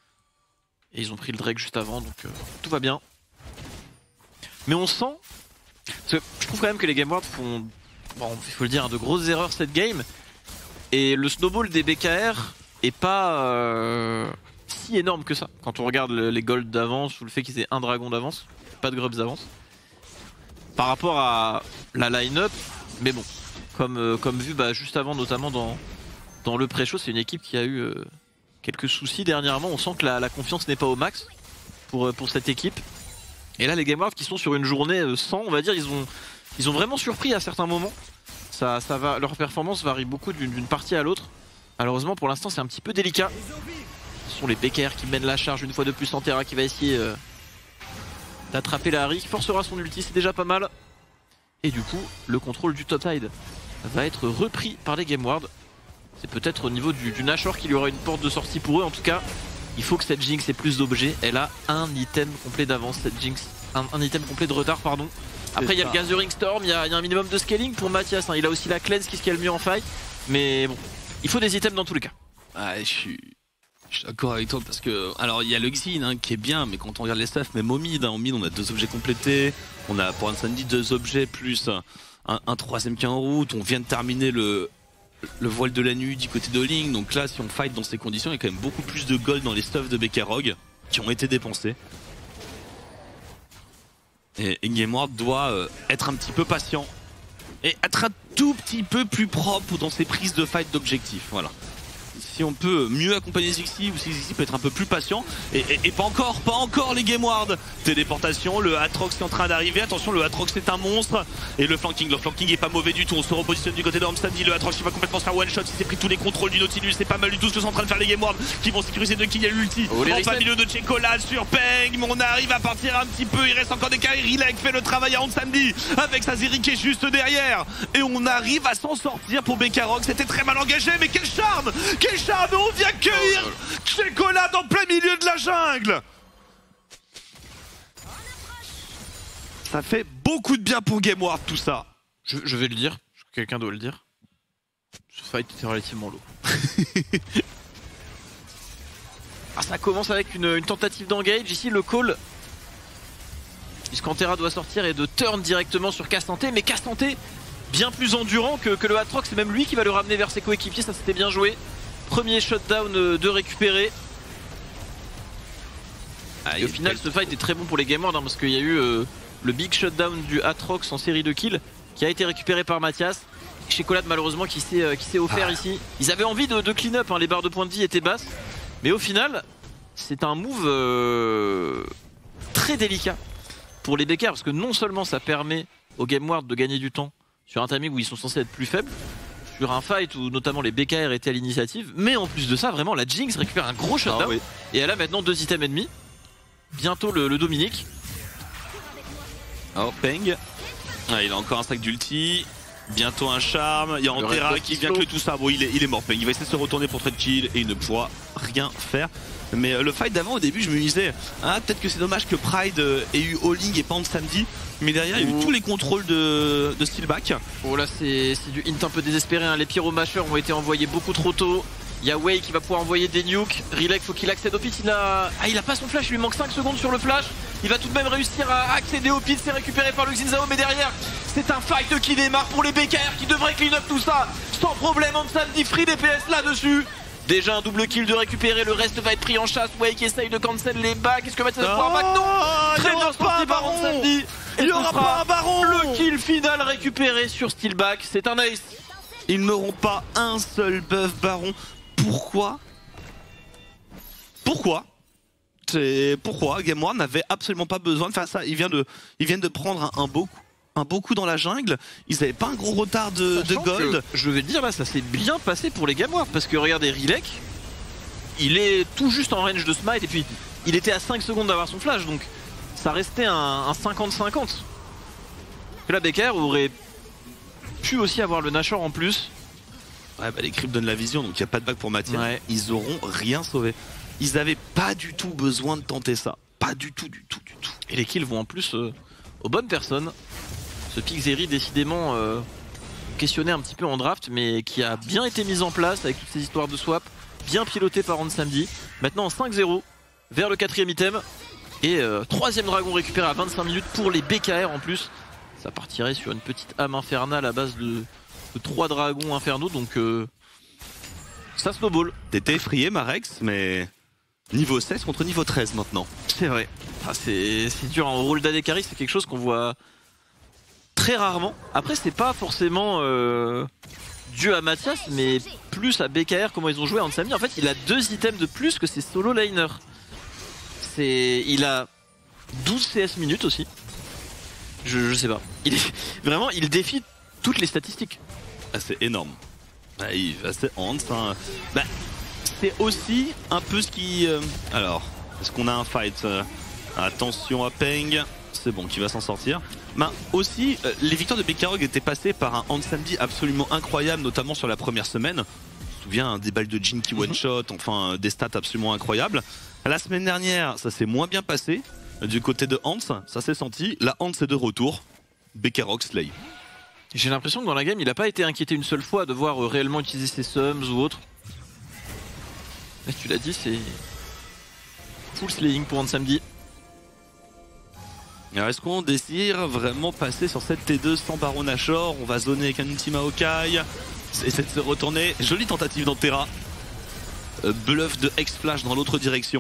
Et ils ont pris le Drake juste avant, donc euh, tout va bien. Mais on sent... Parce que je trouve quand même que les Game Awards font, bon, il faut le dire, de grosses erreurs cette game. Et le snowball des B K R est pas euh, si énorme que ça. Quand on regarde les golds d'avance ou le fait qu'ils aient un dragon d'avance, pas de grubs d'avance. Par rapport à la line-up, mais bon, comme, euh, comme vu bah, juste avant, notamment dans, dans le pré-show, c'est une équipe qui a eu... Euh, quelques soucis dernièrement, on sent que la, la confiance n'est pas au max pour, pour cette équipe. Et là les Game Awards qui sont sur une journée sans, on va dire, ils ont, ils ont vraiment surpris à certains moments. Ça, ça va, leur performance varie beaucoup d'une partie à l'autre. Malheureusement pour l'instant c'est un petit peu délicat. Ce sont les B K R qui mènent la charge une fois de plus en Terra qui va essayer euh, d'attraper la Harry, qui forcera son ulti, c'est déjà pas mal. Et du coup le contrôle du top side va être repris par les Game Awards. C'est peut-être au niveau du, du Nashor qu'il y aura une porte de sortie pour eux. En tout cas, il faut que cette Jinx ait plus d'objets. Elle a un item complet d'avance, cette Jinx. Un, un item complet de retard, pardon. Après, il y a le Gathering Storm, il y, y a un minimum de scaling pour Mathias. Hein. Il a aussi la Cleanse qui scale mieux en fight. Mais bon, il faut des items dans tous les cas. Ah, je suis... Je suis d'accord avec toi parce que... Alors, il y a le Xin hein, qui est bien, mais quand on regarde les staffs, même au mid, hein, au mid, on a deux objets complétés. On a pour un Sandy deux objets plus un, un troisième qui est en route. On vient de terminer le... le voile de la nuit du côté de Ling, donc là si on fight dans ces conditions il y a quand même beaucoup plus de gold dans les stuffs de Bekarog qui ont été dépensés. Et, et Game Awards doit euh, être un petit peu patient et être un tout petit peu plus propre dans ses prises de fight d'objectifs, voilà. Si on peut mieux accompagner Zixi ou si Zixi peut être un peu plus patient et, et, et pas encore, pas encore les Game Awards. Téléportation, le Atrox est en train d'arriver, attention le Atrox est un monstre et le flanking, le flanking est pas mauvais du tout, on se repositionne du côté de Homestady, le Atrox qui va complètement se faire one shot, il s'est pris tous les contrôles du Nautilus, c'est pas mal du tout ce que sont en train de faire les Game Awards qui vont sécuriser de qui il y a l'ulti oh, en plein milieu de Checola sur Peng, mais on arrive à partir un petit peu, il reste encore des carrés, Rilek fait le travail à Homestady avec sa Zeri qui est juste derrière et on arrive à s'en sortir pour Bekarog, c'était très mal engagé mais quel charme, quel charme, on vient cueillir Checola en plein milieu de la jungle. Ça fait beaucoup de bien pour Game Awards tout ça. Je, je vais le dire, quelqu'un doit le dire. Ce fight était relativement lourd. Ah, ça commence avec une, une tentative d'engage. Ici le call, puisqu'Antera doit sortir et de turn directement sur Cassante, mais Cassante bien plus endurant que, que le Atrox, c'est même lui qui va le ramener vers ses coéquipiers, ça c'était bien joué. Premier shutdown de récupérer. Ah, et au final ce fight est très bon pour les Game Awards hein, parce qu'il y a eu euh, le big shutdown du Atrox en série de kills qui a été récupéré par Mathias. Checolade malheureusement qui s'est euh, qui s'est offert ah. ici. Ils avaient envie de, de clean up, hein, les barres de points de vie étaient basses. Mais au final c'est un move euh, très délicat pour les B K R parce que non seulement ça permet aux Game Awards de gagner du temps sur un timing où ils sont censés être plus faibles, sur un fight où notamment les B K R étaient à l'initiative, mais en plus de ça vraiment la Jinx récupère un gros shutdown ah, oui. Et elle a maintenant deux items ennemis. Bientôt le, le Dominique. Oh Peng ah, il a encore un stack d'ulti. Bientôt un charme. Il y a Antera qui vient que tout ça. Bon il est, il est mort Peng. Il va essayer de se retourner pour trade kill et il ne pourra rien faire. Mais euh, le fight d'avant au début je me disais ah, peut-être que c'est dommage que Pride euh, ait eu All-In et pas Homestady. Mais derrière il y a eu tous les contrôles de, de Steelback. Oh là c'est du hint un peu désespéré hein. Les pyromashers ont été envoyés beaucoup trop tôt. Il y a Wei qui va pouvoir envoyer des nukes. Rilek faut qu'il accède au pit. Il a... Ah il a pas son flash, il lui manque cinq secondes sur le flash. Il va tout de même réussir à accéder au pit. C'est récupéré par le Xin Zhao. Mais derrière c'est un fight qui démarre pour les B K R qui devraient clean up tout ça sans problème. Homestady free D P S là-dessus. Déjà un double kill de récupérer, le reste va être pris en chasse. Wei qui essaye de cancel les bacs. Est-ce que Mathias va pouvoir back? Non. Très bien sorti par Homestady. Il y aura pas un baron. Le kill final récupéré sur Steelback. C'est un ace. Ils n'auront pas un seul buff baron. Pourquoi Pourquoi C'est pourquoi Game One n'avait absolument pas besoin de faire ça. Ils viennent de, ils viennent de prendre un, un beau coup. Un beau coup dans la jungle, ils n'avaient pas un gros retard de, de gold. Je vais te dire là, ça s'est bien passé pour les Gameward parce que regardez Rilek, il est tout juste en range de smite et puis il était à cinq secondes d'avoir son flash donc ça restait un cinquante cinquante. Que la Becker aurait pu aussi avoir le Nashor en plus. Ouais bah les creeps donnent la vision donc il n'y a pas de bague pour Mathieu. Ouais. Ils auront rien sauvé. Ils n'avaient pas du tout besoin de tenter ça. Pas du tout, du tout, du tout. Et les kills vont en plus euh, aux bonnes personnes. Ce Pixeri décidément euh, questionné un petit peu en draft mais qui a bien été mis en place avec toutes ces histoires de swap, bien piloté par Onsamedi. Maintenant cinq zéro vers le quatrième item et euh, troisième dragon récupéré à vingt-cinq minutes pour les B K R en plus. Ça partirait sur une petite âme infernale à base de, de trois dragons infernaux donc euh, ça snowball. T'étais effrayé Marex mais niveau seize contre niveau treize maintenant. C'est vrai, enfin, c'est dur, en rôle d'A D carry c'est quelque chose qu'on voit très rarement. Après c'est pas forcément euh, dû à Mathias mais plus à B K R comment ils ont joué en Sammy. En fait il a deux items de plus que ses solo laners. C'est, il a douze C S minutes aussi. Je, je sais pas. Il est, vraiment il défie toutes les statistiques. Ah, c'est énorme. Ah, il, c'est Hans. Hein. Bah, c'est aussi un peu ce qui... Euh, alors, est-ce qu'on a un fight euh, attention à Peng. C'est bon, qui va s'en sortir. Ben, aussi, euh, les victoires de Bekarog étaient passées par un Onsamedi absolument incroyable, notamment sur la première semaine. Je me souviens, hein, des balles de Jin qui one-shot, enfin euh, des stats absolument incroyables. La semaine dernière, ça s'est moins bien passé. Du côté de Hans, ça s'est senti. La Hans est de retour. Bekarog slay. J'ai l'impression que dans la game, il n'a pas été inquiété une seule fois de voir euh, réellement utiliser ses sums ou autre. Mais tu l'as dit, c'est full slaying pour Onsamedi. Alors est-ce qu'on désire vraiment passer sur cette T deux sans Baron Nashor? On va zoner avec un ultima Maokai. Essaie de se retourner. Jolie tentative d'Antera. Euh, bluff de X-Flash dans l'autre direction.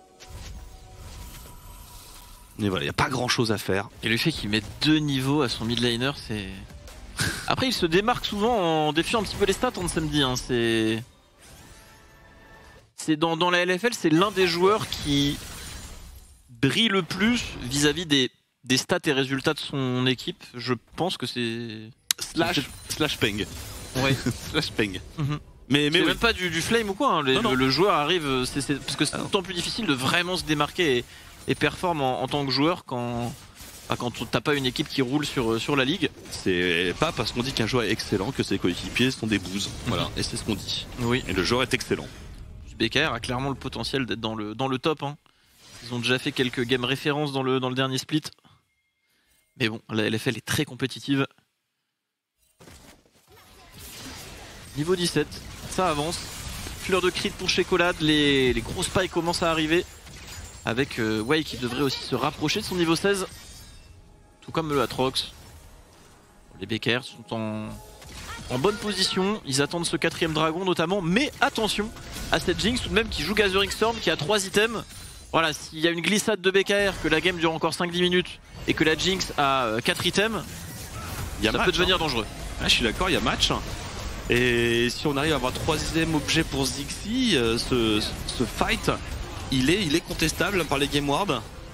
Mais voilà, il n'y a pas grand chose à faire. Et le fait qu'il mette deux niveaux à son mid laner, c'est... Après il se démarque souvent en défiant un petit peu les stats Onsamedi. Hein. C'est... C'est dans, dans la L F L, c'est l'un des joueurs qui brille le plus vis-à-vis -vis des, des stats et résultats de son équipe. Je pense que c'est... Slash, slash Peng. Ouais. Slash Peng. Mm-hmm. Mais, mais c'est oui. même pas du, du flame ou quoi, hein. Les, non, non. Le, le joueur arrive, c'est, c'est, parce que c'est d'autant plus difficile de vraiment se démarquer et, et performe en, en tant que joueur quand, bah, quand t'as pas une équipe qui roule sur, sur la ligue. C'est pas parce qu'on dit qu'un joueur est excellent que ses coéquipiers sont des bouses. Voilà, et c'est ce qu'on dit. Oui. Et le joueur est excellent. B K R a clairement le potentiel d'être dans le, dans le top. Hein. Ils ont déjà fait quelques games références dans le, dans le dernier split. Mais bon, la L F L est très compétitive. Niveau dix-sept, ça avance. Fleur de crit pour Shekolad, les, les gros spikes commencent à arriver. Avec euh, Wei qui devrait aussi se rapprocher de son niveau seize. Tout comme le Atrox. Les B K R sont en, en bonne position. Ils attendent ce quatrième dragon notamment. Mais attention à cette Jinx tout de même qui joue Gathering Storm, qui a trois items. Voilà, s'il y a une glissade de B K R, que la game dure encore cinq dix minutes et que la Jinx a euh, quatre items, y a ça match, peut devenir hein. dangereux. Ah, je suis d'accord, il y a match. Et si on arrive à avoir troisième objet pour Zixi, euh, ce, ce fight, il est, il est contestable par les Gameward.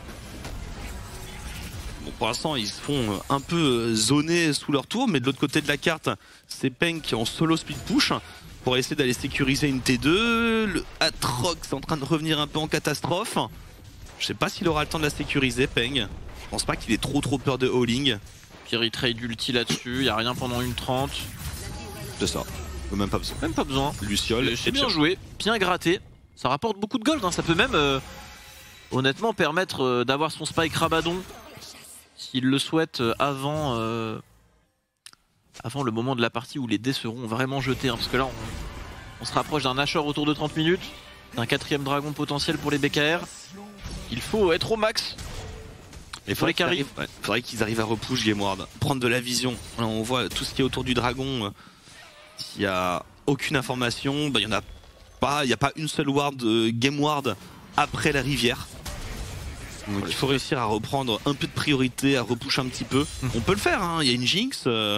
Bon, pour l'instant, ils se font un peu zoner sous leur tour, mais de l'autre côté de la carte, c'est Peng qui est en solo speed push pour essayer d'aller sécuriser une T deux. Le Atrox est en train de revenir un peu en catastrophe. Je sais pas s'il aura le temps de la sécuriser, Peng. Je pense pas qu'il ait trop trop peur de hauling. Puis il trade ulti là-dessus, il n'y a rien pendant une trente. C'est ça, même pas besoin. Même pas besoin. Luciole, c'est bien joué, bien gratté. Ça rapporte beaucoup de gold, hein. Ça peut même euh, honnêtement permettre euh, d'avoir son Spike Rabadon s'il le souhaite euh, avant, euh, avant le moment de la partie où les dés seront vraiment jetés. Hein, parce que là on, on se rapproche d'un Nashor autour de trente minutes, d'un quatrième dragon potentiel pour les B K R. Il faut être au max. Il faudrait qu'ils arrivent, ouais, faudrait qu'ils arrivent à repush Gameward, prendre de la vision. Là, on voit tout ce qui est autour du dragon. Euh, S'il n'y a aucune information, bah, il n'y en a pas. Il n'y a pas une seule ward euh, Gameward après la rivière. Donc il faut réussir à reprendre un peu de priorité, à repush un petit peu. On peut le faire, hein. Il y a une Jinx. Euh,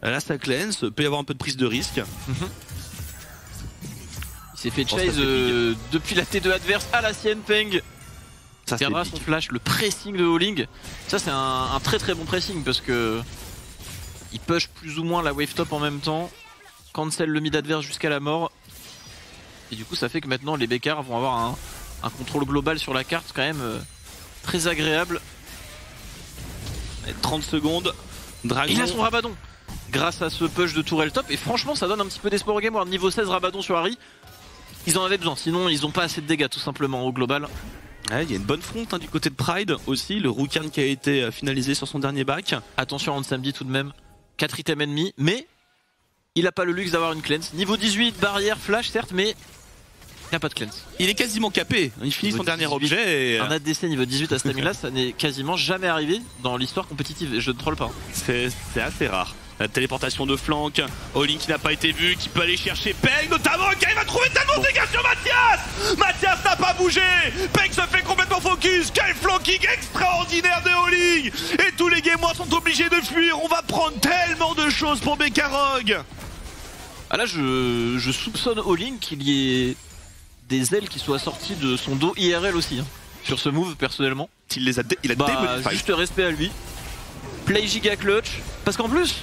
Là ça cleanse, peut y avoir un peu de prise de risque. Mm-hmm. Il s'est fait chase euh, depuis la T deux adverse à la sienne. Peng ça perdra son flash. Le pressing de Howling, ça c'est un, un très très bon pressing parce que il push plus ou moins la wave top en même temps, cancel le mid adverse jusqu'à la mort. Et du coup ça fait que maintenant les Bécars vont avoir un, un contrôle global sur la carte quand même euh, très agréable. trente secondes, Dragon. Il a son Rabadon grâce à ce push de tourelle top et franchement ça donne un petit peu d'espoir au game war. Niveau seize Rabadon sur Harry, ils en avaient besoin, sinon ils n'ont pas assez de dégâts tout simplement au global. Il ouais, y a une bonne front hein, du côté de Pride aussi, le Roukan qui a été finalisé sur son dernier back. Attention Ensemble tout de même, quatre items ennemis, mais il a pas le luxe d'avoir une cleanse. Niveau dix-huit, barrière, flash certes, mais il n'y a pas de cleanse. Il est quasiment capé, il finit niveau son dernier objet. Et... Un A D C niveau dix-huit à Stamina, ça n'est quasiment jamais arrivé dans l'histoire compétitive, et je ne troll pas. C'est assez rare. La téléportation de flanc, Howling qui n'a pas été vu, qui peut aller chercher Peng notamment, qui arrive à trouver tellement de dégâts sur Mathias. Mathias n'a pas bougé, Peng se fait complètement focus, quel flanking extraordinaire de Howling. Et tous les Gamewards sont obligés de fuir, on va prendre tellement de choses pour Bekarog. Ah là je, je soupçonne Howling qu'il y ait des ailes qui soient sorties de son dos I R L aussi, hein, sur ce move personnellement. Il les a, dé il a bah, démodifié. Juste respect à lui. Play giga clutch, parce qu'en plus...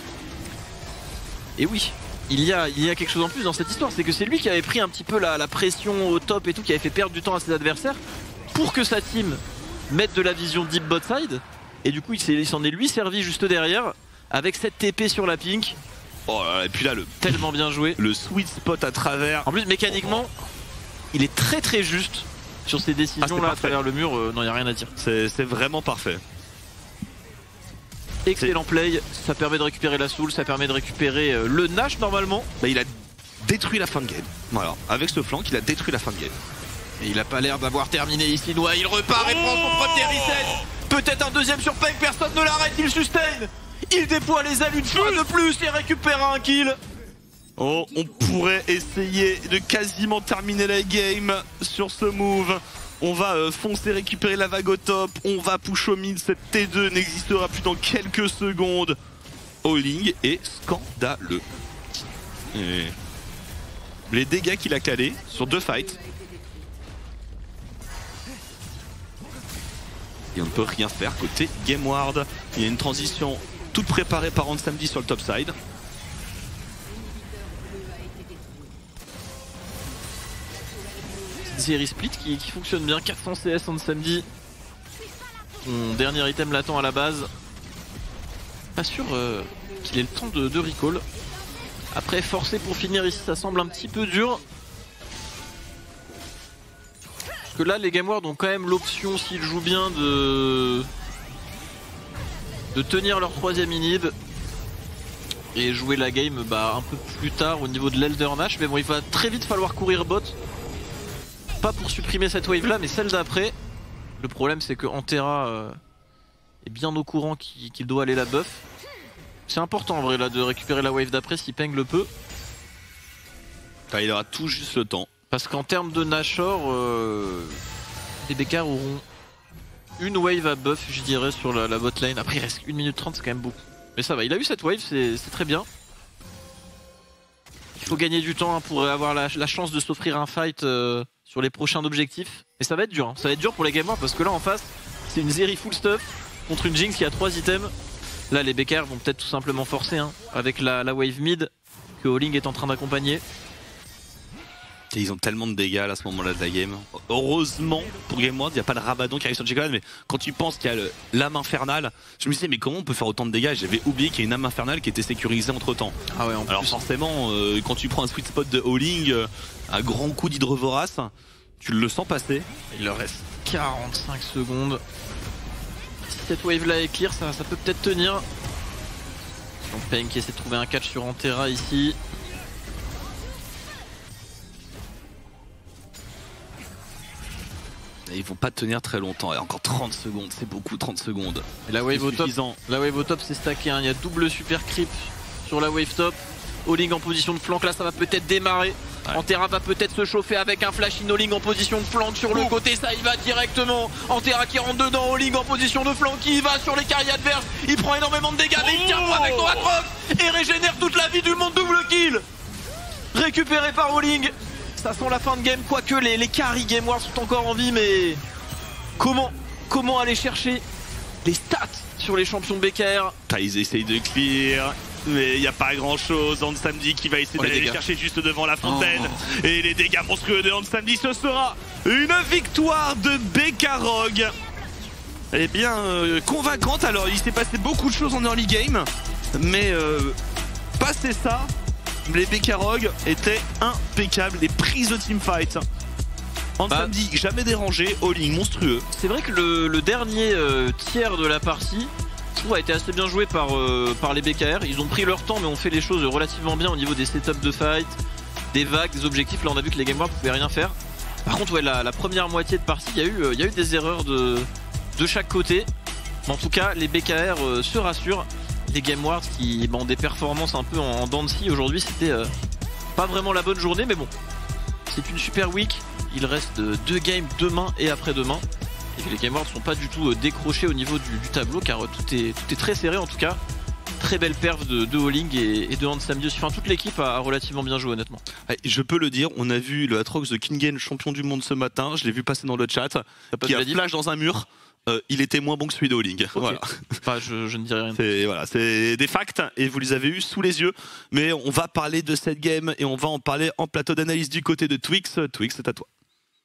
Et oui, il y, a, il y a quelque chose en plus dans cette histoire, c'est que c'est lui qui avait pris un petit peu la, la pression au top et tout, qui avait fait perdre du temps à ses adversaires pour que sa team mette de la vision deep bot side. Et du coup il s'en est, est lui servi juste derrière avec cette T P sur la pink. Oh là là, et puis là le tellement bien joué. Le sweet spot à travers. En plus mécaniquement, il est très très juste sur ses décisions ah, là à travers le mur, euh, non il n'y a rien à dire. C'est vraiment parfait. Excellent play, ça permet de récupérer la soul, ça permet de récupérer euh, le Nash normalement. Bah, il a détruit la fin de game. Voilà, avec ce flank, il a détruit la fin de game. Et il a pas l'air d'avoir terminé ici. Noah, il repart et prend son premier reset. Peut-être un deuxième sur Peng, personne ne l'arrête, il sustain. Il déploie les ailes une fois de plus et récupère un kill. Oh, on pourrait essayer de quasiment terminer la game sur ce move. On va euh, foncer récupérer la vague au top, on va push au mid, cette T deux n'existera plus dans quelques secondes. Howling est scandaleux. Et les dégâts qu'il a calés sur deux fights. Et on ne peut rien faire côté Gameward. Il y a une transition toute préparée par Ensemble sur le top side. Série split qui, qui fonctionne bien, quatre cents C S en samedi. Son dernier item latent à la base. Pas sûr euh, qu'il ait le temps de, de recall. Après forcé pour finir ici, ça semble un petit peu dur. Parce que là les Gamewards ont quand même l'option, s'ils jouent bien, de de tenir leur troisième inhib et jouer la game bah, un peu plus tard au niveau de l'Elder Nash. Mais bon, il va très vite falloir courir bot. Pas pour supprimer cette wave là mais celle d'après. Le problème c'est que Antera euh, est bien au courant qu'il qu'il doit aller la buff. C'est important en vrai là de récupérer la wave d'après si Peng le peut. Enfin, il aura tout juste le temps. Parce qu'en termes de Nashor, euh, les Bécars auront une wave à buff je dirais sur la, la bot lane. Après il reste une minute trente, c'est quand même beaucoup. Mais ça va, il a eu cette wave, c'est très bien. Il faut gagner du temps hein, pour avoir la, la chance de s'offrir un fight euh, sur les prochains objectifs. Et ça va être dur, hein. Ça va être dur pour les Gamewards parce que là en face, c'est une Zeri full stuff contre une Jinx qui a trois items. Là les Bécars vont peut-être tout simplement forcer hein, avec la, la wave mid que Howling est en train d'accompagner. Et ils ont tellement de dégâts à ce moment-là de la game. Heureusement pour Gameward, il n'y a pas de Rabadon qui arrive sur Jacobin, mais quand tu penses qu'il y a l'âme infernale, je me disais mais comment on peut faire autant de dégâts? J'avais oublié qu'il y a une âme infernale qui était sécurisée entre temps. Ah ouais, en alors plus. forcément, euh, quand tu prends un sweet spot de Howling, euh, un grand coup d'hydre vorace, tu le sens passer. Il leur reste quarante-cinq secondes. Si cette wave là est clear, ça, ça peut peut-être tenir. Donc Peng qui essaie de trouver un catch sur Antera ici. Et ils vont pas tenir très longtemps, et encore trente secondes, c'est beaucoup trente secondes. Et la wave au top, la wave au top c'est stacké, hein. Il y a double super creep sur la wave top. Howling en position de flanc, là ça va peut-être démarrer. Ouais. Antera va peut-être se chauffer avec un flash in All-in en position de flank sur le côté, ça y va directement. Antera qui rentre dedans, All-in en position de flank, qui va sur les carries adverses, il prend énormément de dégâts, mais il tient bon avec Noah Croft et régénère toute la vie du monde, double kill. Récupéré par All-in, ça sent la fin de game, quoique les, les carry Game Wars sont encore en vie, mais comment, comment aller chercher les stats sur les champions B K R? Ils essayent de clear, mais il n'y a pas grand chose. Hand Samedi qui va essayer oh, d'aller les chercher juste devant la fontaine. Oh. Et les dégâts monstrueux de Hand Samedi, ce sera une victoire de B K Rogue. Eh bien, euh, convaincante. Alors, il s'est passé beaucoup de choses en early game, mais euh, passé ça, les B K Rogue étaient impeccables. Les prises de teamfight. En bah, samedi, jamais dérangé, all-in monstrueux. C'est vrai que le, le dernier euh, tiers de la partie, je trouve, a été assez bien joué par, euh, par les B K R. Ils ont pris leur temps, mais ont fait les choses relativement bien au niveau des setups de fight, des vagues, des objectifs. Là, on a vu que les Game Wars ne pouvaient rien faire. Par contre, ouais, la, la première moitié de partie, il y a eu, euh, il y a eu des erreurs de, de chaque côté. Mais en tout cas, les B K R euh, se rassurent. Les Game Wars qui bah, ont des performances un peu en, en dents de scie aujourd'hui, c'était euh, pas vraiment la bonne journée, mais bon, c'est une super week. Il reste deux games demain et après-demain. Et les Game Wars ne sont pas du tout décrochés au niveau du, du tableau, car tout est, tout est très serré en tout cas. Très belle perf de, de All-in et, et de Hand Samedi aussi. Enfin, toute l'équipe a, a relativement bien joué honnêtement. Je peux le dire, on a vu le Atrox de Kingen champion du monde ce matin. Je l'ai vu passer dans le chat. Qui a un flash dans un mur. Euh, il était moins bon que celui de All-in. Okay. Voilà. Enfin, je, je ne dirais rien. C'est voilà, c'est des facts et vous les avez eu sous les yeux. Mais on va parler de cette game et on va en parler en plateau d'analyse du côté de Twix. Twix, c'est à toi.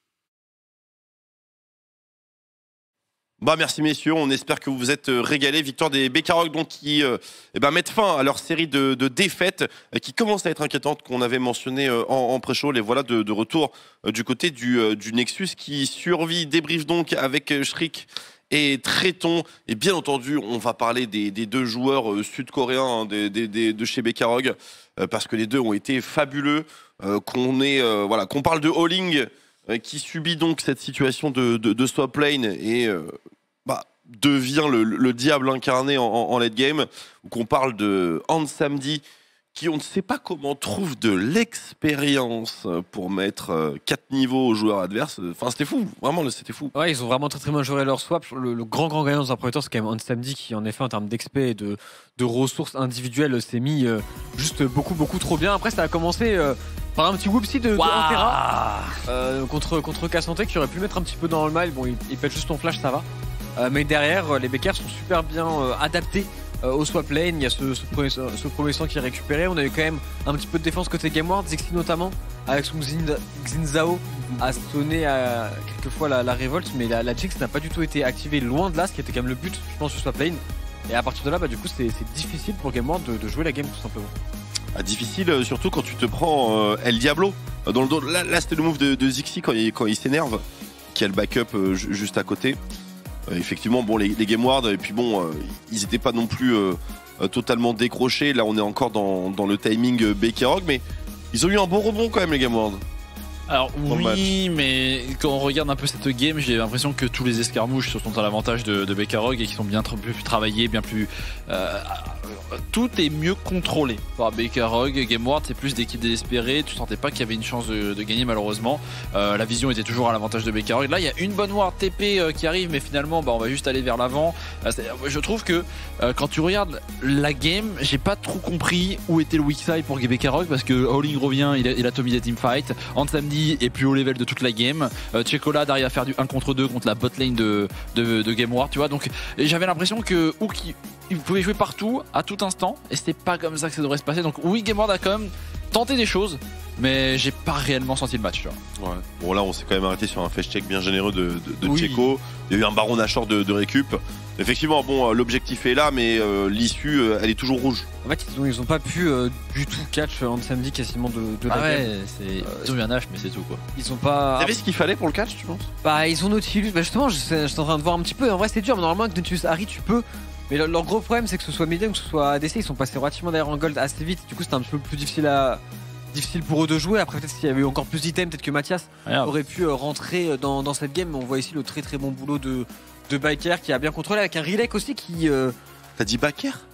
Bah merci messieurs, on espère que vous vous êtes régalés. Victoire des B K Rogue donc qui euh, eh ben, mettent fin à leur série de, de défaites euh, qui commence à être inquiétante, qu'on avait mentionné euh, en, en pré-show. Les voilà de, de retour euh, du côté du, euh, du Nexus qui survit. Débrief donc avec euh, Shriek et Tréton. Et bien entendu, on va parler des, des deux joueurs euh, sud-coréens hein, des, des, des, de chez B K Rogue euh, parce que les deux ont été fabuleux. Euh, qu'on est, euh, voilà, qu'on parle de All-in qui subit donc cette situation de, de, de swap lane et euh, bah, devient le, le diable incarné en, en late game, ou qu'on parle de Hand Samedi qui, on ne sait pas comment, trouve de l'expérience pour mettre quatre niveaux aux joueurs adverses. Enfin, c'était fou, vraiment, c'était fou. Ouais, ils ont vraiment très très bien joué leur swap. Le, le grand grand gagnant dans un premier temps, c'est quand même Hand Samedi qui, en effet, en termes d'X P et de, de ressources individuelles, s'est mis euh, juste beaucoup beaucoup trop bien. Après, ça a commencé euh, par un petit whoopsie de, wow. de Antera euh, contre, contre Cassante qui aurait pu mettre un petit peu dans le mal. Bon, il, il pète juste ton flash, ça va. Euh, mais derrière, les B K R sont super bien euh, adaptés euh, au swap lane. Il y a ce, ce, premier, ce premier sang qui est récupéré. On a eu quand même un petit peu de défense côté Game Ward. Zixi notamment, avec son Xin Zhao, a sonné à, quelquefois la, la révolte. Mais la, la Jinx n'a pas du tout été activée, loin de là, ce qui était quand même le but, je pense, du swap lane. Et à partir de là, bah, du coup, c'est difficile pour Game Ward de, de jouer la game tout simplement. Ah, difficile, euh, surtout quand tu te prends euh, El Diablo euh, dans le dos. Là, là c'était le move de, de Zixi quand il, quand il s'énerve, qui a le backup euh, juste à côté. Euh, effectivement, bon, les, les Game Ward, et puis bon, euh, ils n'étaient pas non plus euh, euh, totalement décrochés. Là, on est encore dans, dans le timing euh, B K Rogue, mais ils ont eu un bon rebond quand même, les Game Ward. Alors oui, mais quand on regarde un peu cette game, j'ai l'impression que tous les escarmouches sont à l'avantage de, de B K Rogue et qui sont bien plus travaillés, bien plus... Euh, tout est mieux contrôlé par B K Rogue. Game Ward, c'est plus d'équipe désespérée. Tu sentais pas qu'il y avait une chance de, de gagner malheureusement. Euh, la vision était toujours à l'avantage de B K Rogue. Là, il y a une bonne Ward T P euh, qui arrive, mais finalement, bah, on va juste aller vers l'avant. Euh, je trouve que euh, quand tu regardes la game, j'ai pas trop compris où était le weak side pour B K Rogue parce que All-in revient, il a, il a Tommy des teamfights. Hand Samedi est plus haut level de toute la game. Euh, Checolade arrive à faire du un contre deux contre la bot lane de, de, de Game Ward, tu vois. Donc j'avais l'impression que Hook il, il pouvait jouer partout à tout instant et c'était pas comme ça que ça devrait se passer. Donc oui, Game Ward a quand même tenté des choses, mais j'ai pas réellement senti le match, tu vois. Ouais. Bon là on s'est quand même arrêté sur un face check bien généreux de, de, de oui. Checo. Il y a eu un baron Nashor de, de récup. Effectivement, bon, l'objectif est là, mais euh, l'issue, euh, elle est toujours rouge. En fait, ils ont, ils ont pas pu euh, du tout catch Hand Samedi quasiment de, de ah la ouais, game. Euh, ils ont eu un H, mais c'est tout quoi. Ils ont pas. Vous savez ce qu'il fallait pour le catch, tu penses? Bah, ils ont Nautilus. Bah, justement, je, je suis en train de voir un petit peu. En vrai, c'est dur, mais normalement, avec Nautilus Harry, tu peux. Mais leur, leur gros problème, c'est que ce soit Medium, que ce soit A D C, ils sont passés relativement derrière en gold assez vite. Du coup, c'était un petit peu plus difficile à. difficile pour eux de jouer. Après, peut-être s'il y avait eu encore plus d'items, peut-être que Mathias Regarde. aurait pu euh, rentrer dans, dans cette game. Mais on voit ici le très très bon boulot de, de Biker qui a bien contrôlé avec un Rilek aussi qui. Euh... T'as dit Biker?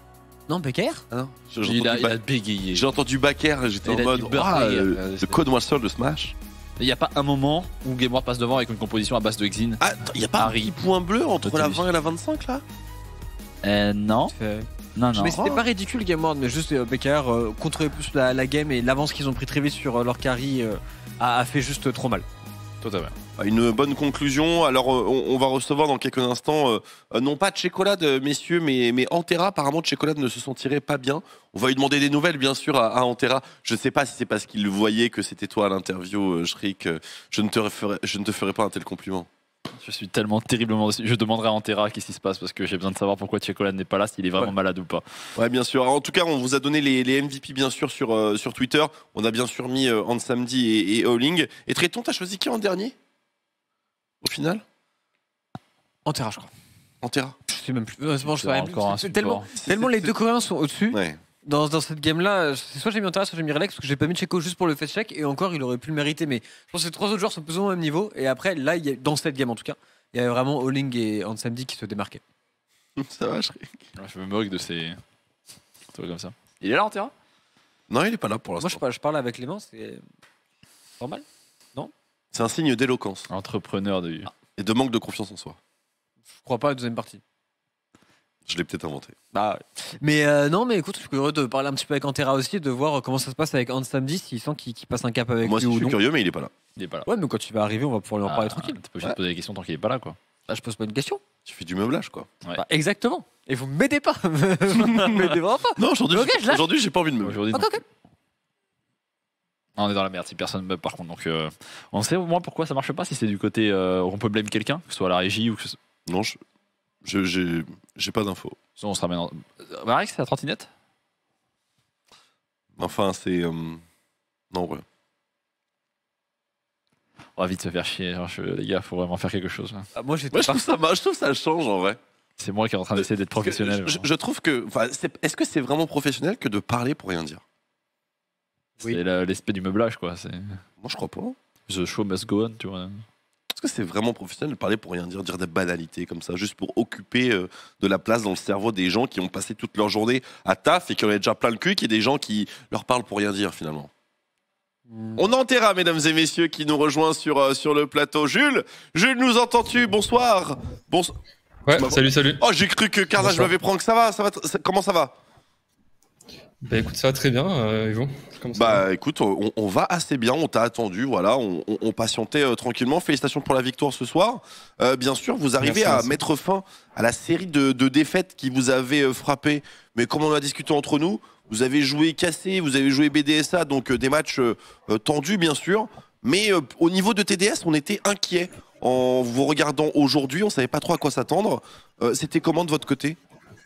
Non, Becker Ah non, j'ai Il entendu a, il Ba- a bégayé. j'ai entendu Baker, j'étais Il en a mode dit ah, Burger. euh, Euh, le Code Master de Smash. Il n'y a pas un moment où Game World passe devant avec une composition à base de Xin. Ah, il y a pas Harry. un petit point bleu entre la Nautilus. vingt et la vingt-cinq là? Euh, non. Fait- Non, non. Mais c'était pas ridicule Game World, mais juste euh, Becker euh, contrôler plus la, la game et l'avance qu'ils ont pris très vite sur euh, leur carry euh, a, a fait juste trop mal. Totalement. Une bonne conclusion. Alors, euh, on, on va recevoir dans quelques instants, euh, euh, non pas Tchekolade, euh, messieurs, mais, mais Antera. Apparemment, Tchekolade ne se sentirait pas bien. On va lui demander des nouvelles, bien sûr, à, à Antera. Je ne sais pas si c'est parce qu'il voyait que c'était toi à l'interview, euh, Shriek. Euh, je, ne te ferai, je ne te ferai pas un tel compliment. Je suis tellement terriblement déçu. Je demanderai à Antera qu'est-ce qui se passe parce que j'ai besoin de savoir pourquoi Tchekolade n'est pas là, s'il est vraiment Ouais. malade ou pas. Ouais, bien sûr. Alors, en tout cas, on vous a donné les, les M V P, bien sûr, sur, euh, sur Twitter. On a bien sûr mis euh, Hans Samedi et, et Howling. Et Tréton, t'as choisi qui en dernier? Au final? Antera, je crois. Antera. Je sais même plus. Euh, c'est bon, je C'est sais même encore plus. un C'est support. tellement, tellement les deux Coréens sont au-dessus. Ouais. Dans, dans cette game-là, c'est soit j'ai mis Antera, soit j'ai mis Relax, parce que j'ai pas mis Checo juste pour le face check, et encore, il aurait pu le mériter. Mais je pense que les trois autres joueurs sont plus ou moins au même niveau. Et après, là, il y a, dans cette game en tout cas, il y avait vraiment Howling et Hans Samedi qui se démarquaient. Ça va, Shriek? Ouais, je me moque de ces trucs comme ça. Il est là, Antera? Non, il est pas là pour Moi, l'instant. je, parle- je parle avec les mains, c'est normal. C'est un signe d'éloquence Entrepreneur de. et de manque de confiance en soi. Je crois pas à la deuxième partie. Je l'ai peut-être inventé. Bah, mais euh, non, mais écoute, je suis curieux de parler un petit peu avec Antera aussi, de voir comment ça se passe avec Hans Samedi, s'il sent qu'il qu'il passe un cap avec Moi lui aussi, je ou suis non. curieux, mais il est pas là. Il est pas là. Ouais, mais quand il va arriver, on va pouvoir lui en parler Ah, tranquille. T'es pas obligé de poser des questions tant qu'il est pas là, quoi. Bah, je pose pas une question. Tu fais du meublage, quoi. Ouais. Bah, exactement. Et vous m'aidez pas. vous m'aidez vraiment pas. Non, aujourd'hui, Ok, j'ai- je lâche. aujourd'hui, j'ai pas envie de me. Aujourd'hui, Ok, non. ok. Ah, on est dans la merde si personne meurt par contre. Donc, euh, on sait au moins pourquoi ça marche pas. Si c'est du côté euh, on peut blâmer quelqu'un, que ce soit la régie ou que ce... Non, je, je- j'ai, j'ai pas d'infos. Sinon, on se ramène. En... Euh, Marex, c'est la trottinette. Enfin, c'est. euh, Non, ouais. On va vite se faire chier. Genre, je- Les gars, faut vraiment faire quelque chose. Là. Ah, moi, j'étais Moi, je pas. trouve ça, marche, je trouve ça change en vrai. C'est moi qui est en train d'essayer d'être Parce que professionnel. Je, je- vraiment. je trouve que. enfin, c'est- Est-ce que c'est vraiment professionnel que de parler pour rien dire? C'est la- l'aspect du meublage, quoi. C'est Moi, je crois pas. The show must go on, tu vois. Est-ce que c'est vraiment professionnel de parler pour rien dire, dire des banalités comme ça, juste pour occuper euh, de la place dans le cerveau des gens qui ont passé toute leur journée à taf et qui en ont déjà plein le cul, qu'il y ait des gens qui leur parlent pour rien dire finalement. Hmm. On a Antera, mesdames et messieurs, qui nous rejoint sur, euh, sur le plateau. Jules, Jules, nous entends-tu? Bonsoir. Bonsoir. Ouais, Bah, salut, salut. Oh, j'ai cru que Carnage Bonsoir. m'avait prendre. Ça va, ça va, ça- comment ça va? Bah écoute, ça va très bien, euh, et vous Comment ça va Bah écoute, on, on va assez bien, on t'a attendu, voilà, on, on- on patientait euh, tranquillement. Félicitations pour la victoire ce soir. Euh, bien sûr, vous arrivez Merci, à merci. mettre fin à la série de, de défaites qui vous avait euh, frappé. Mais comme on a discuté entre nous, vous avez joué cassé, vous avez joué B D S A, donc euh, des matchs euh, euh, tendus bien sûr. Mais euh, au niveau de T D S, on était inquiet en vous regardant aujourd'hui, on savait pas trop à quoi s'attendre. Euh, C'était comment de votre côté?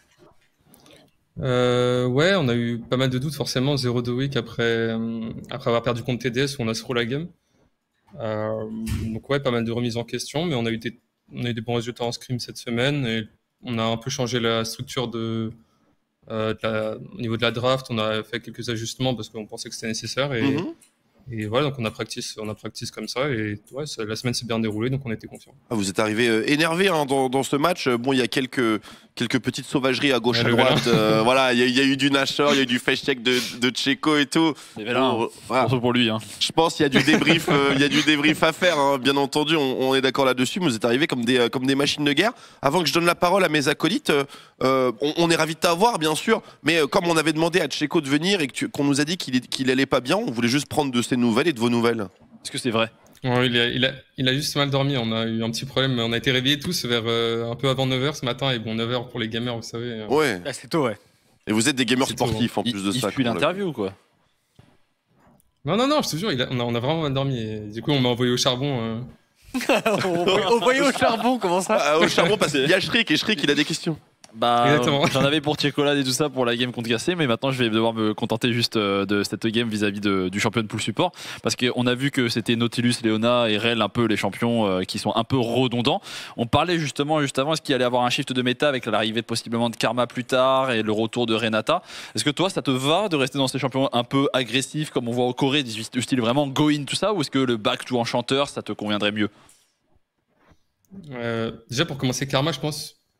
Euh, ouais, on a eu pas mal de doutes forcément, zéro deux week après, euh, après avoir perdu contre T D S où on a scroll la game. Euh, donc ouais, pas mal de remises en question, mais on a eu des, on a eu des bons résultats en scrim cette semaine et on a un peu changé la structure de, euh, de la- au niveau de la draft, on a fait quelques ajustements parce qu'on pensait que c'était nécessaire et, Mhm. et voilà, donc on a practice, on a practice comme ça et ouais, ça- la semaine s'est bien déroulée donc on était confiants. Ah, vous êtes arrivé euh, énervé hein, dans, dans ce match. Euh, Bon, il y a quelques, quelques petites sauvageries à gauche, Ouais, à le droite. Euh, voilà, il y, a- il y a eu du Nashor, il y a eu du face check de, de Tcheco et tout. C'est là, Bon, voilà. surtout pour lui. Hein. Je pense qu'il y a du débrief, euh, il y a du débrief à faire. hein. Bien entendu, on, on est d'accord là-dessus. Mais vous êtes arrivés comme des, euh, comme des machines de guerre. Avant que je donne la parole à mes acolytes, euh, euh, on, on est ravis de t'avoir, bien sûr. Mais euh, comme on avait demandé à Tcheco de venir et que tu- qu'on nous a dit qu'il est- qu'il allait pas bien, on voulait juste prendre de ses nouvelles et de vos nouvelles. Est-ce que c'est vrai? Ouais, il, a, il, a, il a juste mal dormi, on a eu un petit problème, on a été réveillés tous vers euh, un peu avant neuf heures ce matin, et bon, neuf heures pour les gamers, vous savez. euh, Ouais. Ah, c'est tôt, ouais. Et vous êtes des gamers C'est tout, sportifs en Il, plus de il ça. fuit comme on l'a- l'interview ou quoi? Non, non, non, je te jure, il a- on, a, on a vraiment mal dormi, et du coup, on m'a envoyé au charbon. euh. Au voyez au charbon, comment ça? Ah, au charbon, parce qu'il y a Shriek et Shriek, il a des questions. Bah, Exactement. j'en avais pour Tchekolade et tout ça pour la game contre Cassé, mais maintenant je vais devoir me contenter juste euh, de cette game vis-à-vis de- du champion de pool support, parce qu'on a vu que c'était Nautilus, Leona et Rel un peu les champions euh, qui sont un peu redondants. On parlait justement juste avant, est-ce qu'il allait avoir un shift de méta avec l'arrivée possiblement de Karma plus tard et le retour de Renata. Est-ce que toi ça te va de rester dans ces champions un peu agressifs comme on voit au Corée, du du style vraiment go-in tout ça, ou est-ce que le back tout enchanteur ça te conviendrait mieux? Euh, déjà, pour commencer, Karma, je pense,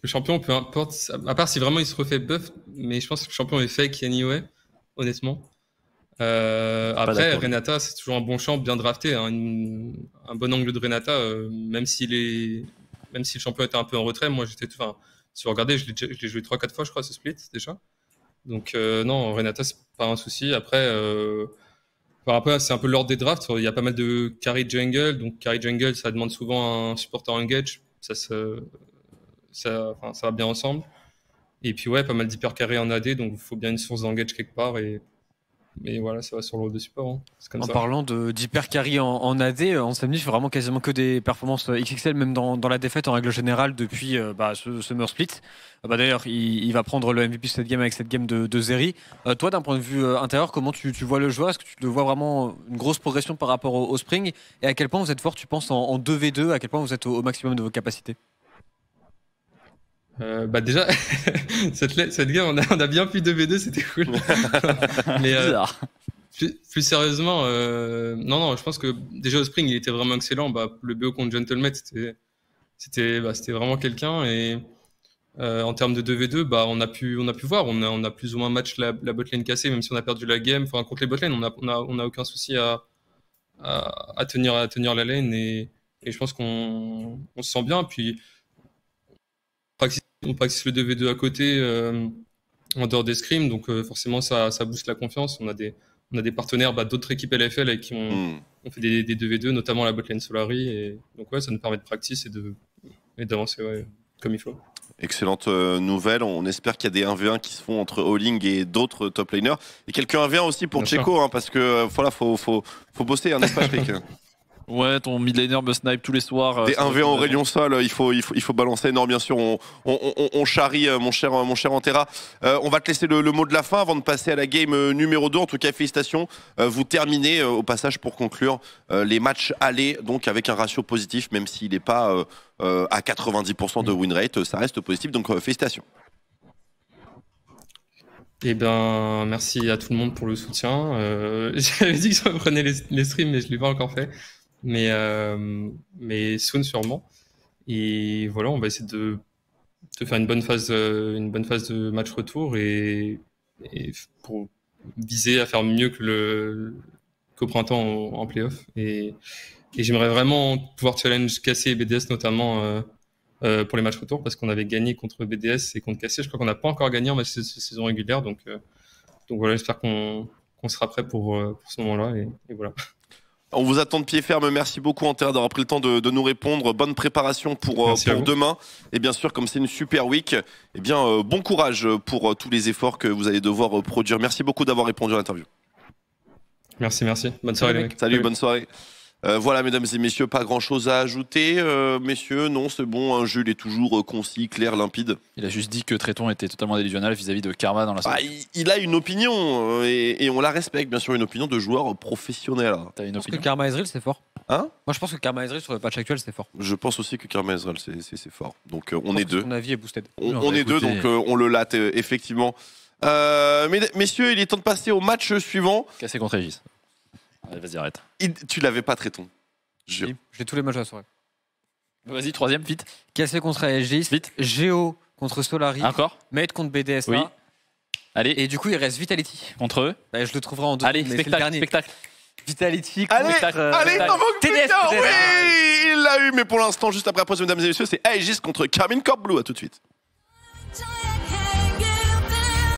le champion, peu importe, à part si vraiment il se refait buff, mais je pense que le champion est fake anyway, honnêtement. Euh, après, Renata, c'est toujours un bon champ, bien drafté, hein, une, un bon angle de Renata, euh, même, s'il est, même si le champion était un peu en retrait, moi j'étais. Enfin, si vous regardez, je l'ai joué trois quatre fois, je crois, ce split déjà. Donc, euh, non, Renata, c'est pas un souci. Après, euh, par rapport, c'est un peu l'ordre des drafts, il y a pas mal de carry jungle, donc carry jungle, ça demande souvent un supporter engage, ça, se, ça, enfin, ça va bien ensemble. Et puis, ouais, pas mal d'hyper carry en A D, donc il faut bien une source d'engage quelque part. Et. Mais voilà, ça va sur le rôle de support. Hein. Comme en ça. parlant d'hyper carry en, en A D, en samedi, je fais vraiment quasiment que des performances X X L, même dans, dans la défaite en règle générale depuis euh, bah, ce Summer Split. Euh, bah, D'ailleurs, il, il va prendre le M V P cette game avec cette game de, de Zeri. Euh, toi, d'un point de vue euh, intérieur, comment tu, tu vois le joueur? Est-ce que tu le vois vraiment une grosse progression par rapport au, au Spring? Et à quel point vous êtes fort, tu penses, en, en deux v deux? À quel point vous êtes au, au maximum de vos capacités? Euh, bah déjà, cette, cette game, on a, on a bien pu deux v deux, c'était cool. Mais euh, plus, plus sérieusement, euh, non, non, je pense que déjà au Spring, il était vraiment excellent. Bah, le B O contre Gentleman, c'était, c'était, bah, c'était vraiment quelqu'un. Et euh, en termes de deux v deux, bah, on a pu, on a pu voir, on a, on a plus ou moins match la, la botlane cassée, même si on a perdu la game. Enfin, contre les botlanes, on a, on a, on a aucun souci à, à, à tenir, à tenir la lane. Et, et je pense qu'on, on se sent bien. Puis on pratique le deux v deux à côté euh, en dehors des scrims, donc euh, forcément ça, ça booste la confiance. On a des, on a des partenaires bah, d'autres équipes L F L avec qui on, mm. on fait des, des deux v deux, notamment la botlane Solari. Et donc ouais, ça nous permet de practice et, de, et d'avancer ouais, comme il faut. Excellente euh, nouvelle. On espère qu'il y a des un v un qui se font entre All-In et d'autres top laners. Et quelques un v un aussi pour Tcheco, hein, parce que euh, voilà, faut, faut, faut bosser, hein, n'est-ce pas, Patrick? Ouais, ton mid laner me snipe tous les soirs. Des un v un en rayon sol, il faut, il faut, il faut balancer. Non, bien sûr, on, on, on, on charrie, mon cher, mon cher Antera. Euh, on va te laisser le, le mot de la fin avant de passer à la game numéro deux. En tout cas, félicitations. Euh, vous terminez euh, au passage pour conclure euh, les matchs allés, donc avec un ratio positif, même s'il n'est pas euh, euh, à quatre-vingt-dix pour cent de win rate, ça reste positif. Donc, euh, félicitations. Eh ben, merci à tout le monde pour le soutien. Euh, J'avais dit que je reprenais les, les streams, mais je ne l'ai pas encore fait. Mais, euh, mais soon sûrement. Et voilà, on va essayer de, de faire une bonne phase, euh, une bonne phase de match retour et, et pour viser à faire mieux que le, qu'au printemps en, en playoff. Et, et j'aimerais vraiment pouvoir challenge Cassé et B D S notamment euh, euh, pour les matchs retour parce qu'on avait gagné contre B D S et contre Cassé. Je crois qu'on n'a pas encore gagné en match de saison régulière. Donc, euh, donc voilà, j'espère qu'on, qu'on sera prêt pour, pour ce moment-là. Et, et voilà. On vous attend de pied ferme. Merci beaucoup, Antera, d'avoir pris le temps de, de nous répondre. Bonne préparation pour, euh, pour demain. Et bien sûr, comme c'est une super week, eh bien, euh, bon courage pour euh, tous les efforts que vous allez devoir euh, produire. Merci beaucoup d'avoir répondu à l'interview. Merci, merci. Bonne soirée, les mecs. Salut, Salut. Bonne soirée. Euh, voilà, mesdames et messieurs, pas grand-chose à ajouter. Euh, messieurs, non, c'est bon. Hein, Jules est toujours euh, concis, clair, limpide. Il a juste dit que Tréton était totalement délusionnel vis-à-vis de Karma dans la ah, il, il a une opinion euh, et, et on la respecte, bien sûr, une opinion de joueur professionnel. T'as une je pense opinion que Karma Ezreal, c'est fort. Hein? Moi, je pense que Karma Ezreal sur le patch actuel, c'est fort. Je pense aussi que Karma Ezreal, c'est fort. Donc, euh, on est deux. Son avis est boosted. On, on est deux, donc euh, on le latte, euh, effectivement. Euh, mais, messieurs, il est temps de passer au match suivant. Cassé contre Aegis. Allez, vas-y, arrête. Il, tu l'avais pas, Tréton. J'ai tous les matchs à la soirée. Vas-y, troisième, vite. Cassé contre Aegis. Vite. Géo contre Solari. Encore. Mate contre B D S. Oui. Allez. Et du coup, il reste Vitality. Contre eux. Bah, je le trouverai en deux. Allez, spectacle, spectacle. Vitality. Allez, contre, euh, allez, non, T D S. Oui, il l'a eu, mais pour l'instant, juste après la pause, mesdames et messieurs, c'est Aegis contre Karmine Corp Blue. À tout de suite.